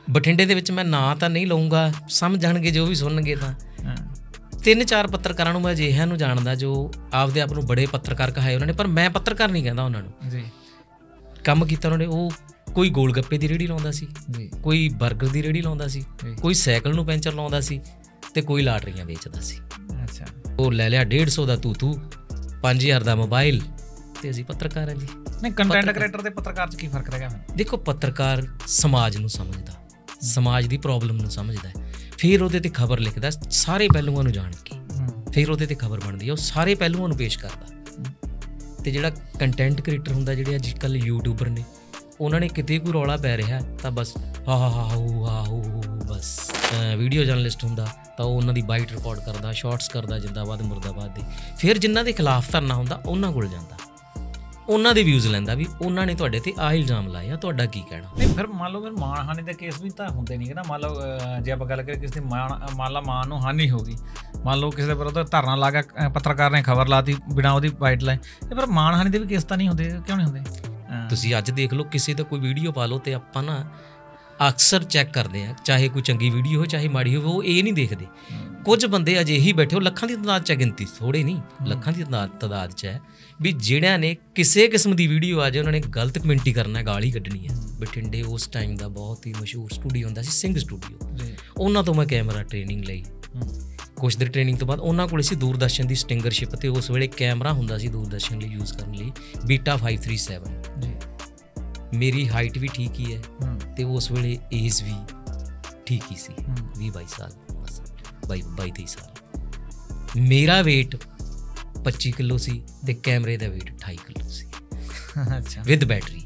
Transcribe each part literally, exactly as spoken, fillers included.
ਬਠਿੰਡੇ ਦੇ ਵਿੱਚ ਮੈਂ ਨਾਂ ਤਾਂ ਨਹੀਂ ਲਊਂਗਾ, ਸਮਝ ਜਾਣਗੇ ਜੋ ਵੀ ਸੁਣਨਗੇ ਤਾਂ। ਤਿੰਨ ਚਾਰ ਪੱਤਰਕਾਰਾਂ ਨੂੰ ਮੈਂ ਅਜਿਹਿਆਂ ਨੂੰ ਜਾਣਦਾ ਜੋ ਆਪਦੇ ਆਪ ਨੂੰ ਬੜੇ ਪੱਤਰਕਾਰ ਕਹਾਏ ਉਹਨਾਂ ਨੇ, ਪਰ ਮੈਂ ਪੱਤਰਕਾਰ ਨਹੀਂ ਕਹਿੰਦਾ ਉਹਨਾਂ ਨੂੰ ਜੀ। ਕੰਮ ਕੀਤਾ ਉਹਨਾਂ ਨੇ, ਉਹ ਕੋਈ ਗੋਲ ਗੱਪੇ ਦੀ ਰੇਹੜੀ ਲਾਉਂਦਾ ਸੀ, ਕੋਈ ਬਰਗਰ ਦੀ ਰੇਹੜੀ ਲਾਉਂਦਾ ਸੀ, ਕੋਈ ਸਾਈਕਲ ਨੂੰ ਪੈਂਚਰ ਲਾਉਂਦਾ ਸੀ, ਤੇ ਕੋਈ ਲਾਟਰੀਆਂ ਵੇਚਦਾ ਸੀ। ਅੱਛਾ, ਉਹ ਲੈ ਲਿਆ ਡੇਢ ਸੌ ਦਾ ਤੂੰ ਤੂੰ ਪੰਜ ਹਜ਼ਾਰ ਦਾ ਮੋਬਾਈਲ, ਤੇ ਅਸੀਂ ਪੱਤਰਕਾਰ ਹਾਂ ਜੀ। ਨਹੀਂ, ਕੰਟੈਂਟ ਕ੍ਰੀਏਟਰ ਤੇ ਪੱਤਰਕਾਰ 'ਚ ਕੀ ਫਰਕ ਰਹਿ ਗਿਆ? ਦੇਖੋ, ਪੱਤਰਕਾਰ ਸਮਾਜ ਨੂੰ ਸਮਝਦਾ, ਸਮਾਜ ਦੀ ਪ੍ਰੋਬਲਮ ਨੂੰ ਸਮਝਦਾ, ਫਿਰ ਉਹਦੇ 'ਤੇ ਖਬਰ ਲਿਖਦਾ ਸਾਰੇ ਪਹਿਲੂਆਂ ਨੂੰ ਜਾਣ ਕੇ, ਫਿਰ ਉਹਦੇ 'ਤੇ ਖਬਰ ਬਣਦੀ ਹੈ, ਉਹ ਸਾਰੇ ਪਹਿਲੂਆਂ ਨੂੰ ਪੇਸ਼ ਕਰਦਾ। ਅਤੇ ਜਿਹੜਾ ਕੰਟੈਂਟ ਕ੍ਰੀਏਟਰ ਹੁੰਦਾ, ਜਿਹੜੇ ਅੱਜ ਕੱਲ੍ਹ ਯੂਟਿਊਬਰ ਨੇ, ਉਹਨਾਂ ਨੇ ਕਿਤੇ ਕੋਈ ਰੌਲਾ ਪੈ ਰਿਹਾ ਤਾਂ ਬਸ ਹਾ ਹਾ ਹਾ ਹੂ ਹਾ ਹੂ ਬਸ। ਵੀਡੀਓ ਜਰਨਲਿਸਟ ਹੁੰਦਾ ਤਾਂ ਉਹ ਉਹਨਾਂ ਦੀ ਬਾਈਟ ਰਿਕਾਰਡ ਕਰਦਾ, ਸ਼ਾਰਟਸ ਕਰਦਾ, ਜਿੰਦਾਬਾਦ ਮੁਰਦਾਬਾਦ ਦੇ। ਫਿਰ ਜਿਨ੍ਹਾਂ ਦੇ ਖਿਲਾਫ ਧਰਨਾ ਹੁੰਦਾ ਉਹਨਾਂ ਕੋਲ ਜਾਂਦਾ, ਉਹਨਾਂ ਦੇ ਵਿਊਜ਼ ਲੈਂਦਾ ਵੀ ਉਹਨਾਂ ਨੇ ਤੁਹਾਡੇ 'ਤੇ ਆਹ ਇਲਜ਼ਾਮ ਲਾਇਆ, ਤੁਹਾਡਾ ਕੀ ਕਹਿਣਾ। ਨਹੀਂ, ਫਿਰ ਮੰਨ ਲਓ ਫਿਰ ਮਾਣਹਾਨੀ ਦੇ ਕੇਸ ਵੀ ਤਾਂ ਹੁੰਦੇ ਨਹੀਂ ਕਿ ਨਾ। ਮੰਨ ਲਓ ਜੇ ਆਪਾਂ ਗੱਲ ਕਰੀਏ ਕਿਸੇ ਦੀ ਮਾਣ ਮੰਨ ਲਾ ਮਾਣ ਨੂੰ ਹਾਨੀ ਹੋ ਗਈ, ਮੰਨ ਲਓ ਕਿਸੇ ਦੇ ਵਿਰੁੱਧ ਧਰਨਾ ਲਾ ਕੇ ਪੱਤਰਕਾਰ ਨੇ ਖਬਰ ਲਾਤੀ ਬਿਨਾਂ ਉਹਦੀ ਬਾਈਟ ਲਾਏ, ਤੇ ਫਿਰ ਮਾਣਹਾਨੀ ਦੇ ਵੀ ਕੇਸ ਤਾਂ ਨਹੀਂ ਹੁੰਦੇ? ਕਿਉਂ ਨਹੀਂ ਹੁੰਦੇ? ਤੁਸੀਂ ਅੱਜ ਦੇਖ ਲਓ, ਕਿਸੇ ਦਾ ਕੋਈ ਵੀਡੀਓ ਪਾ ਲਓ ਅਤੇ ਆਪਾਂ ਨਾ ਅਕਸਰ ਚੈੱਕ ਕਰਦੇ ਹਾਂ, ਚਾਹੇ ਕੋਈ ਚੰਗੀ ਵੀਡੀਓ ਹੋ ਚਾਹੇ ਮਾੜੀ ਹੋਵੇ, ਉਹ ਇਹ ਨਹੀਂ ਦੇਖਦੇ। ਕੁਝ ਬੰਦੇ ਅਜਿਹੇ ਬੈਠੇ, ਉਹ ਲੱਖਾਂ ਦੀ ਤਾਦਾਦ 'ਚ ਹੈ, ਗਿਣਤੀ ਥੋੜ੍ਹੇ ਨਹੀਂ, ਲੱਖਾਂ ਦੀ ਤਾਦਾਦ 'ਚ ਹੈ, ਵੀ ਜਿਹੜਿਆਂ ਨੇ ਕਿਸੇ ਕਿਸਮ ਦੀ ਵੀਡੀਓ ਆ ਜਾਏ ਉਹਨਾਂ ਨੇ ਗਲਤ ਕਮੈਂਟੀ ਕਰਨਾ, ਗਾਲੀ ਕੱਢਣੀ ਹੈ। ਬਠਿੰਡੇ ਉਸ ਟਾਈਮ ਦਾ ਬਹੁਤ ਹੀ ਮਸ਼ਹੂਰ ਸਟੂਡੀਓ ਹੁੰਦਾ ਸੀ, ਸਿੰਘ ਸਟੂਡੀਓ। ਉਹਨਾਂ ਤੋਂ ਮੈਂ ਕੈਮਰਾ ਟ੍ਰੇਨਿੰਗ ਲਈ। ਕੁਛ ਦਿਨ ਟ੍ਰੇਨਿੰਗ ਤੋਂ ਬਾਅਦ ਉਹਨਾਂ ਕੋਲ ਸੀ ਦੂਰਦਰਸ਼ਨ ਦੀ ਸਟਿੰਗਰਸ਼ਿਪ, ਅਤੇ ਉਸ ਵੇਲੇ ਕੈਮਰਾ ਹੁੰਦਾ ਸੀ ਦੂਰਦਰਸ਼ਨ ਲਈ ਯੂਜ਼ ਕਰਨ ਲਈ ਬੀਟਾ ਫਾਈਵ ਥ੍ਰੀ ਸੈਵਨ। ਮੇਰੀ ਹਾਈਟ ਵੀ ਠੀਕ ਹੀ ਹੈ, ਅਤੇ ਉਸ ਵੇਲੇ ਏਜ ਵੀ ਠੀਕ ਹੀ ਸੀ, ਵੀਹ ਬਾਈ ਸਾਲ, ਬਸ ਬਾਈ ਬਾਈ ਤੇਈ ਸਾਲ। ਮੇਰਾ ਵੇਟ ਪੱਚੀ ਕਿੱਲੋ ਸੀ ਅਤੇ ਕੈਮਰੇ ਦਾ ਵੇਟ ਅਠਾਈ ਕਿੱਲੋ ਸੀ। ਅੱਛਾ, ਵਿਦ ਬੈਟਰੀ।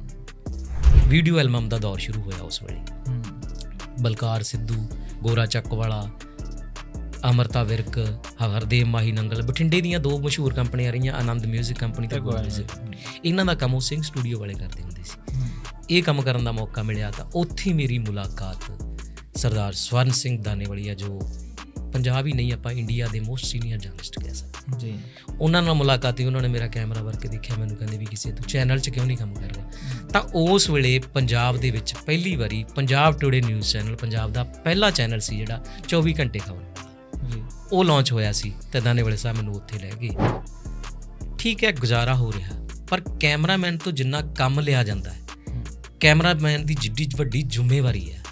ਵੀਡੀਓ ਐਲਬਮ ਦਾ ਦੌਰ ਸ਼ੁਰੂ ਹੋਇਆ ਉਸ ਵੇਲੇ। ਬਲਕਾਰ ਸਿੱਧੂ, ਗੋਰਾ ਚੱਕ ਵਾਲਾ, ਅਮਰਤਾ ਵਿਰਕ, ਹਰਦੇਵ ਮਾਹੀ ਨੰਗਲ, ਬਠਿੰਡੇ ਦੀਆਂ ਦੋ ਮਸ਼ਹੂਰ ਕੰਪਨੀਆਂ ਰਹੀਆਂ, ਆਨੰਦ ਮਿਊਜ਼ਿਕ ਕੰਪਨੀ ਅਤੇ ਗੋਰਾ ਮਿਊਜ਼ਿਕ ਕੰਪਨੀ। ਇਹਨਾਂ ਦਾ ਕੰਮ ਉਹ ਸਿੰਘ ਸਟੂਡੀਓ ਵਾਲੇ ਕਰਦੇ ਹੁੰਦੇ ਸੀ। ਇਹ ਕੰਮ ਕਰਨ ਦਾ ਮੌਕਾ ਮਿਲਿਆ ਤਾਂ ਉੱਥੇ ਮੇਰੀ ਮੁਲਾਕਾਤ ਸਰਦਾਰ ਸਵਰਨ ਸਿੰਘ ਦਾਨੇਵਾਲੀਆ, ਜੋ ਪੰਜਾਬ ਹੀ ਨਹੀਂ ਆਪਾਂ ਇੰਡੀਆ ਦੇ ਮੋਸਟ ਸੀਨੀਅਰ ਜਰਨਲਿਸਟ ਕਹਿ ਸਕਦੇ ਜੀ, ਉਹਨਾਂ ਨਾਲ ਮੁਲਾਕਾਤ ਹੋਈ। ਉਹਨਾਂ ਨੇ ਮੇਰਾ ਕੈਮਰਾ ਵਰਕ ਦੇਖਿਆ, ਮੈਨੂੰ ਕਹਿੰਦੇ ਵੀ ਕਿਸੇ ਤੂੰ ਚੈਨਲ 'ਚ ਕਿਉਂ ਨਹੀਂ ਕੰਮ ਕਰ ਰਿਹਾ। ਤਾਂ ਉਸ ਵੇਲੇ ਪੰਜਾਬ ਦੇ ਵਿੱਚ ਪਹਿਲੀ ਵਾਰੀ Punjab today news channel, Punjab ਦਾ ਪਹਿਲਾ ਚੈਨਲ ਸੀ ਜਿਹੜਾ ਚੌਵੀ ਘੰਟੇ ਖਬਰ, ਉਹ ਲਾਂਚ ਹੋਇਆ ਸੀ, ਅਤੇ ਦਾਨੇਵਾਲੇ ਸਾਹਿਬ ਮੈਨੂੰ ਉੱਥੇ ਲੈ ਗਏ। ਠੀਕ ਹੈ, ਗੁਜ਼ਾਰਾ ਹੋ ਰਿਹਾ, ਪਰ ਕੈਮਰਾਮੈਨ ਤੋਂ ਜਿੰਨਾ ਕੰਮ ਲਿਆ ਜਾਂਦਾ ਹੈ, ਕੈਮਰਾਮੈਨ ਦੀ ਜਿੱਡੀ ਵੱਡੀ ਜ਼ਿੰਮੇਵਾਰੀ ਹੈ,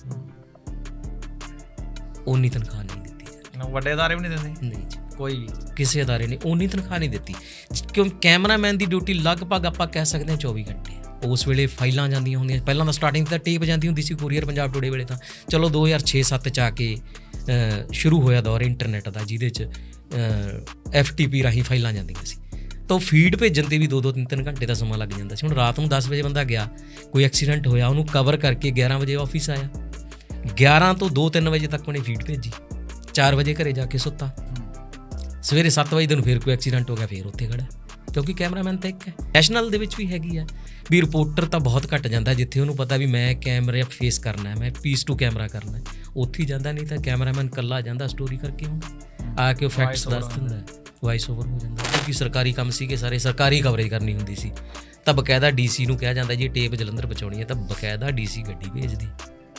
ਓਨੀ ਤਨਖਾਹ ਨਹੀਂ ਦਿੱਤੀ। ਵੱਡੇ ਅਦਾਰੇ ਵੀ ਨਹੀਂ ਦਿੰਦੇ? ਨਹੀਂ ਜੀ, ਕੋਈ ਕਿਸੇ ਅਦਾਰੇ ਨੇ ਓਨੀ ਤਨਖਾਹ ਨਹੀਂ ਦਿੱਤੀ, ਕਿਉਂ ਕੈਮਰਾਮੈਨ ਦੀ ਡਿਊਟੀ ਲਗਭਗ ਆਪਾਂ ਕਹਿ ਸਕਦੇ ਹਾਂ ਚੌਵੀ ਘੰਟੇ। ਉਸ ਵੇਲੇ ਫਾਈਲਾਂ ਜਾਂਦੀਆਂ ਹੁੰਦੀਆਂ, ਪਹਿਲਾਂ ਤਾਂ ਸਟਾਰਟਿੰਗ ਤਾਂ ਟੇਪ ਜਾਂਦੀ ਹੁੰਦੀ ਸੀ, ਕੋਰੀਅਰ ਪੰਜਾਬ ਟੂਡੇ ਵੇਲੇ ਤਾਂ ਚਲੋ ਦੋ ਹਜ਼ਾਰ ਛੇ ਸੱਤ 'ਚ ਆ ਕੇ ਸ਼ੁਰੂ ਹੋਇਆ ਦੌਰ ਇੰਟਰਨੈੱਟ ਦਾ, ਜਿਹਦੇ 'ਚ ਐਫ ਟੀ ਪੀ ਰਾਹੀਂ ਫਾਈਲਾਂ ਜਾਂਦੀਆਂ ਸੀ, ਤਾਂ ਉਹ ਫੀਡ ਭੇਜਣ 'ਤੇ ਵੀ ਦੋ ਦੋ ਤਿੰਨ ਤਿੰਨ ਘੰਟੇ ਦਾ ਸਮਾਂ ਲੱਗ ਜਾਂਦਾ ਸੀ। ਹੁਣ ਰਾਤ ਨੂੰ ਦਸ ਵਜੇ ਬੰਦਾ ਗਿਆ, ਕੋਈ ਐਕਸੀਡੈਂਟ ਹੋਇਆ, ਉਹਨੂੰ ਕਵਰ ਕਰਕੇ ਗਿਆਰਾਂ ਵਜੇ ਆਫਿਸ ਆਇਆ, ਗਿਆਰਾਂ ਤੋਂ ਦੋ ਤਿੰਨ ਵਜੇ ਤੱਕ ਉਹਨੇ ਫੀਡ ਭੇਜੀ, ਚਾਰ ਵਜੇ ਘਰੇ ਜਾ ਕੇ ਸੁੱਤਾ, ਸਵੇਰੇ ਸੱਤ ਵਜੇ ਦਿਨ ਫਿਰ ਕੋਈ ਐਕਸੀਡੈਂਟ ਹੋ ਗਿਆ, ਫਿਰ ਉੱਥੇ ਖੜ੍ਹਾ, ਕਿਉਂਕਿ ਕੈਮਰਾਮੈਨ ਤਾਂ ਇੱਕ ਹੈ। ਨੈਸ਼ਨਲ ਦੇ ਵਿੱਚ ਵੀ ਹੈਗੀ ਹੈ ਵੀ ਰਿਪੋਰਟਰ ਤਾਂ ਬਹੁਤ ਘੱਟ ਜਾਂਦਾ, ਜਿੱਥੇ ਉਹਨੂੰ ਪਤਾ ਵੀ ਮੈਂ ਕੈਮਰੇ ਫੇਸ ਕਰਨਾ, ਮੈਂ ਪੀਸ ਟੂ ਕੈਮਰਾ ਕਰਨਾ, ਉੱਥੇ ਹੀ ਜਾਂਦਾ। ਨਹੀਂ ਤਾਂ ਕੈਮਰਾਮੈਨ ਇਕੱਲਾ ਜਾਂਦਾ ਸਟੋਰੀ ਕਰਕੇ, ਹੁੰਦਾ ਆ ਕੇ ਉਹ ਫੈਕਟਸ ਦੱਸ ਦਿੰਦਾ, ਵਾਇਸ ਓਵਰ ਹੋ ਜਾਂਦਾ। ਕਿਉਂਕਿ ਸਰਕਾਰੀ ਕੰਮ ਸੀਗੇ ਸਾਰੇ, ਸਰਕਾਰੀ ਕਵਰੇਜ ਕਰਨੀ ਹੁੰਦੀ ਸੀ, ਤਾਂ ਬਕਾਇਦਾ ਡੀ ਸੀ ਨੂੰ ਕਿਹਾ ਜਾਂਦਾ ਜੀ ਟੇਪ ਜਲੰਧਰ ਪਹੁੰਚਾਉਣੀ ਹੈ, ਤਾਂ ਬਕਾਇਦਾ ਡੀ ਸੀ ਗੱਡੀ ਭੇਜਦੀ,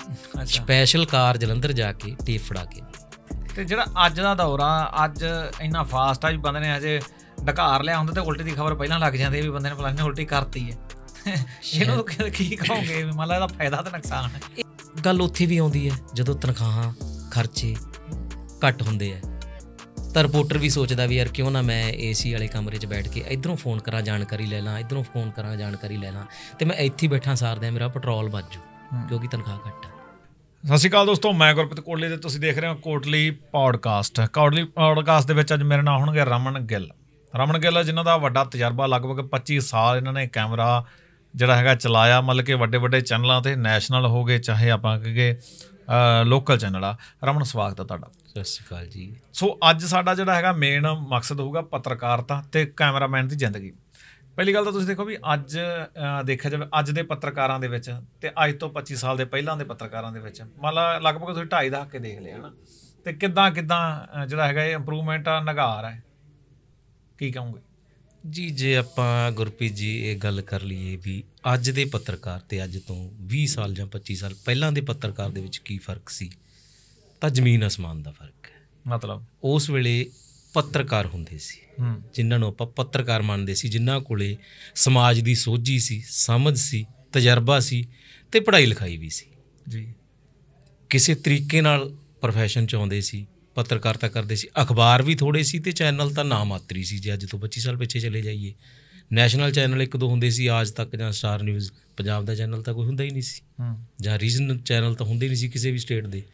ਸਪੈਸ਼ਲ ਕਾਰ ਜਲੰਧਰ ਜਾ ਕੇ ਟੇਪ ਫੜਾ ਕੇ। ਅਤੇ ਜਿਹੜਾ ਅੱਜ ਦਾ ਦੌਰ ਆ, ਅੱਜ ਇੰਨਾ ਫਾਸਟ ਆ ਵੀ ਬੰਦੇ ਨੇ ਹਜੇ ਡਕਾਰ ਲਿਆ ਹੁੰਦਾ, ਅਤੇ ਉਲਟੀ ਦੀ ਖਬਰ ਪਹਿਲਾਂ ਲੱਗ ਜਾਂਦੀ ਵੀ ਬੰਦੇ ਨੇ ਫਲਾਣੇ ਨੇ ਉਲਟੀ ਕਰਤੀ ਹੈ। ਇਹਨੂੰ ਕੀ ਕਹੋਗੇ, ਮੰਨ ਲਾ ਇਹਦਾ ਫਾਇਦਾ ਅਤੇ ਨੁਕਸਾਨ ਹੈ? ਗੱਲ ਉੱਥੇ ਵੀ ਆਉਂਦੀ ਹੈ ਜਦੋਂ ਤਨਖਾਹਾਂ ਖਰਚੇ ਘੱਟ ਹੁੰਦੇ ਹੈ, ਤਾਂ ਰਿਪੋਰਟਰ ਵੀ ਸੋਚਦਾ ਵੀ ਯਾਰ ਕਿਉਂ ਨਾ ਮੈਂ ਏ ਸੀ ਵਾਲੇ ਕਮਰੇ 'ਚ ਬੈਠ ਕੇ ਇੱਧਰੋਂ ਫੋਨ ਕਰਾਂ ਜਾਣਕਾਰੀ ਲੈ ਲਾਂ, ਇੱਧਰੋਂ ਫੋਨ ਕਰਾਂ ਜਾਣਕਾਰੀ ਲੈ ਲਾਂ, ਅਤੇ ਮੈਂ ਇੱਥੇ ਬੈਠਾ ਸਾਰਦਿਆਂ ਮੇਰਾ ਪੈਟਰੋਲ ਬਚ ਜੂ, ਕਿਉਂਕਿ ਤਨਖਾਹ ਘੱਟ ਹੈ। ਸਤਿ ਸ਼੍ਰੀ ਅਕਾਲ ਦੋਸਤੋ, ਮੈਂ ਗੁਰਪ੍ਰੀਤ ਕੋਟਲੀ ਅਤੇ ਤੁਸੀਂ ਦੇਖ ਰਹੇ ਹੋ ਕੋਟਲੀ ਪੌਡਕਾਸਟ। ਕੋਟਲੀ ਪੌਡਕਾਸਟ ਦੇ ਵਿੱਚ ਅੱਜ ਮੇਰੇ ਨਾਲ ਹੋਣਗੇ ਰਮਨ ਗਿੱਲ। ਰਮਨ ਗਿੱਲ ਜਿਨ੍ਹਾਂ ਦਾ ਵੱਡਾ ਤਜਰਬਾ, ਲਗਭਗ ਪੱਚੀ ਸਾਲ ਇਹਨਾਂ ਨੇ ਕੈਮਰਾ ਜਿਹੜਾ ਹੈਗਾ ਚਲਾਇਆ, ਮਤਲਬ ਕਿ ਵੱਡੇ ਵੱਡੇ ਚੈਨਲਾਂ 'ਤੇ, ਨੈਸ਼ਨਲ ਹੋ ਗਏ ਚਾਹੇ ਆਪਾਂ ਕਹੀਏ ਲੋਕਲ ਚੈਨਲ ਆ। ਰਮਨ, ਸਵਾਗਤ ਹੈ ਤੁਹਾਡਾ। ਸਤਿ ਸ਼੍ਰੀ ਅਕਾਲ ਜੀ। ਸੋ ਅੱਜ ਸਾਡਾ ਜਿਹੜਾ ਹੈਗਾ ਮੇਨ ਮਕਸਦ ਹੋਊਗਾ ਪੱਤਰਕਾਰਤਾ ਅਤੇ ਕੈਮਰਾਮੈਨ ਦੀ ਜ਼ਿੰਦਗੀ। ਪਹਿਲੀ ਗੱਲ ਤਾਂ ਤੁਸੀਂ ਦੇਖੋ ਵੀ ਅੱਜ ਦੇਖਿਆ ਜਾਵੇ ਅੱਜ ਦੇ ਪੱਤਰਕਾਰਾਂ ਦੇ ਵਿੱਚ ਅਤੇ ਅੱਜ ਤੋਂ ਪੱਚੀ ਸਾਲ ਦੇ ਪਹਿਲਾਂ ਦੇ ਪੱਤਰਕਾਰਾਂ ਦੇ ਵਿੱਚ, ਮੰਨ ਲਾ ਲਗਭਗ ਤੁਸੀਂ ਢਾਈ ਦਹਾਕੇ ਦੇਖ ਲਿਆ ਹੈ ਨਾ, ਅਤੇ ਕਿੱਦਾਂ ਕਿੱਦਾਂ ਜਿਹੜਾ ਹੈਗਾ ਇਹ ਇੰਪਰੂਵਮੈਂਟ ਆ, ਨਿਗਾਰ ਹੈ, ਕੀ ਕਹੋਗੇ? ਜੀ ਜੇ ਆਪਾਂ ਗੁਰਪ੍ਰੀਤ ਜੀ ਇਹ ਗੱਲ ਕਰ ਲਈਏ ਵੀ ਅੱਜ ਦੇ ਪੱਤਰਕਾਰ ਤੇ ਅੱਜ ਤੋਂ ਵੀਹ ਸਾਲ ਜਾਂ ਪੱਚੀ ਸਾਲ ਪਹਿਲਾਂ ਦੇ ਪੱਤਰਕਾਰ ਦੇ ਵਿੱਚ ਕੀ ਫਰਕ ਸੀ, ਤਾਂ ਜ਼ਮੀਨ ਅਸਮਾਨ ਦਾ ਫਰਕ ਹੈ। ਮਤਲਬ ਉਸ ਵੇਲੇ ਪੱਤਰਕਾਰ ਹੁੰਦੇ ਸੀ ਜਿਨ੍ਹਾਂ ਨੂੰ ਆਪਾਂ ਪੱਤਰਕਾਰ ਮੰਨਦੇ ਸੀ, ਜਿਨ੍ਹਾਂ ਕੋਲੇ ਸਮਾਜ ਦੀ ਸੋਝੀ ਸੀ, ਸਮਝ ਸੀ, ਤਜਰਬਾ ਸੀ ਤੇ ਪੜ੍ਹਾਈ ਲਿਖਾਈ ਵੀ ਸੀ ਜੀ। ਕਿਸੇ ਤਰੀਕੇ ਨਾਲ ਪ੍ਰੋਫੈਸ਼ਨ 'ਚ ਆਉਂਦੇ ਸੀ, ਪੱਤਰਕਾਰਤਾ ਕਰਦੇ ਸੀ। ਅਖਬਾਰ ਵੀ ਥੋੜ੍ਹੇ ਸੀ ਅਤੇ ਚੈਨਲ ਤਾਂ ਨਾ ਮਾਤਰੀ ਸੀ। ਜੇ ਅੱਜ ਤੋਂ ਪੱਚੀ ਸਾਲ ਪਿੱਛੇ ਚਲੇ ਜਾਈਏ, ਨੈਸ਼ਨਲ ਚੈਨਲ ਇੱਕ ਦੋ ਹੁੰਦੇ ਸੀ, ਆਜ ਤੱਕ ਜਾਂ ਸਟਾਰ ਨਿਊਜ਼ ਪੰਜਾਬ ਦਾ ਚੈਨਲ ਤਾਂ ਕੋਈ ਹੁੰਦਾ ਹੀ ਨਹੀਂ ਸੀ, ਜਾਂ ਰੀਜਨਲ ਚੈਨਲ ਤਾਂ ਹੁੰਦੇ ਨਹੀਂ ਸੀ ਕਿਸੇ ਵੀ ਸਟੇਟ ਦੇ।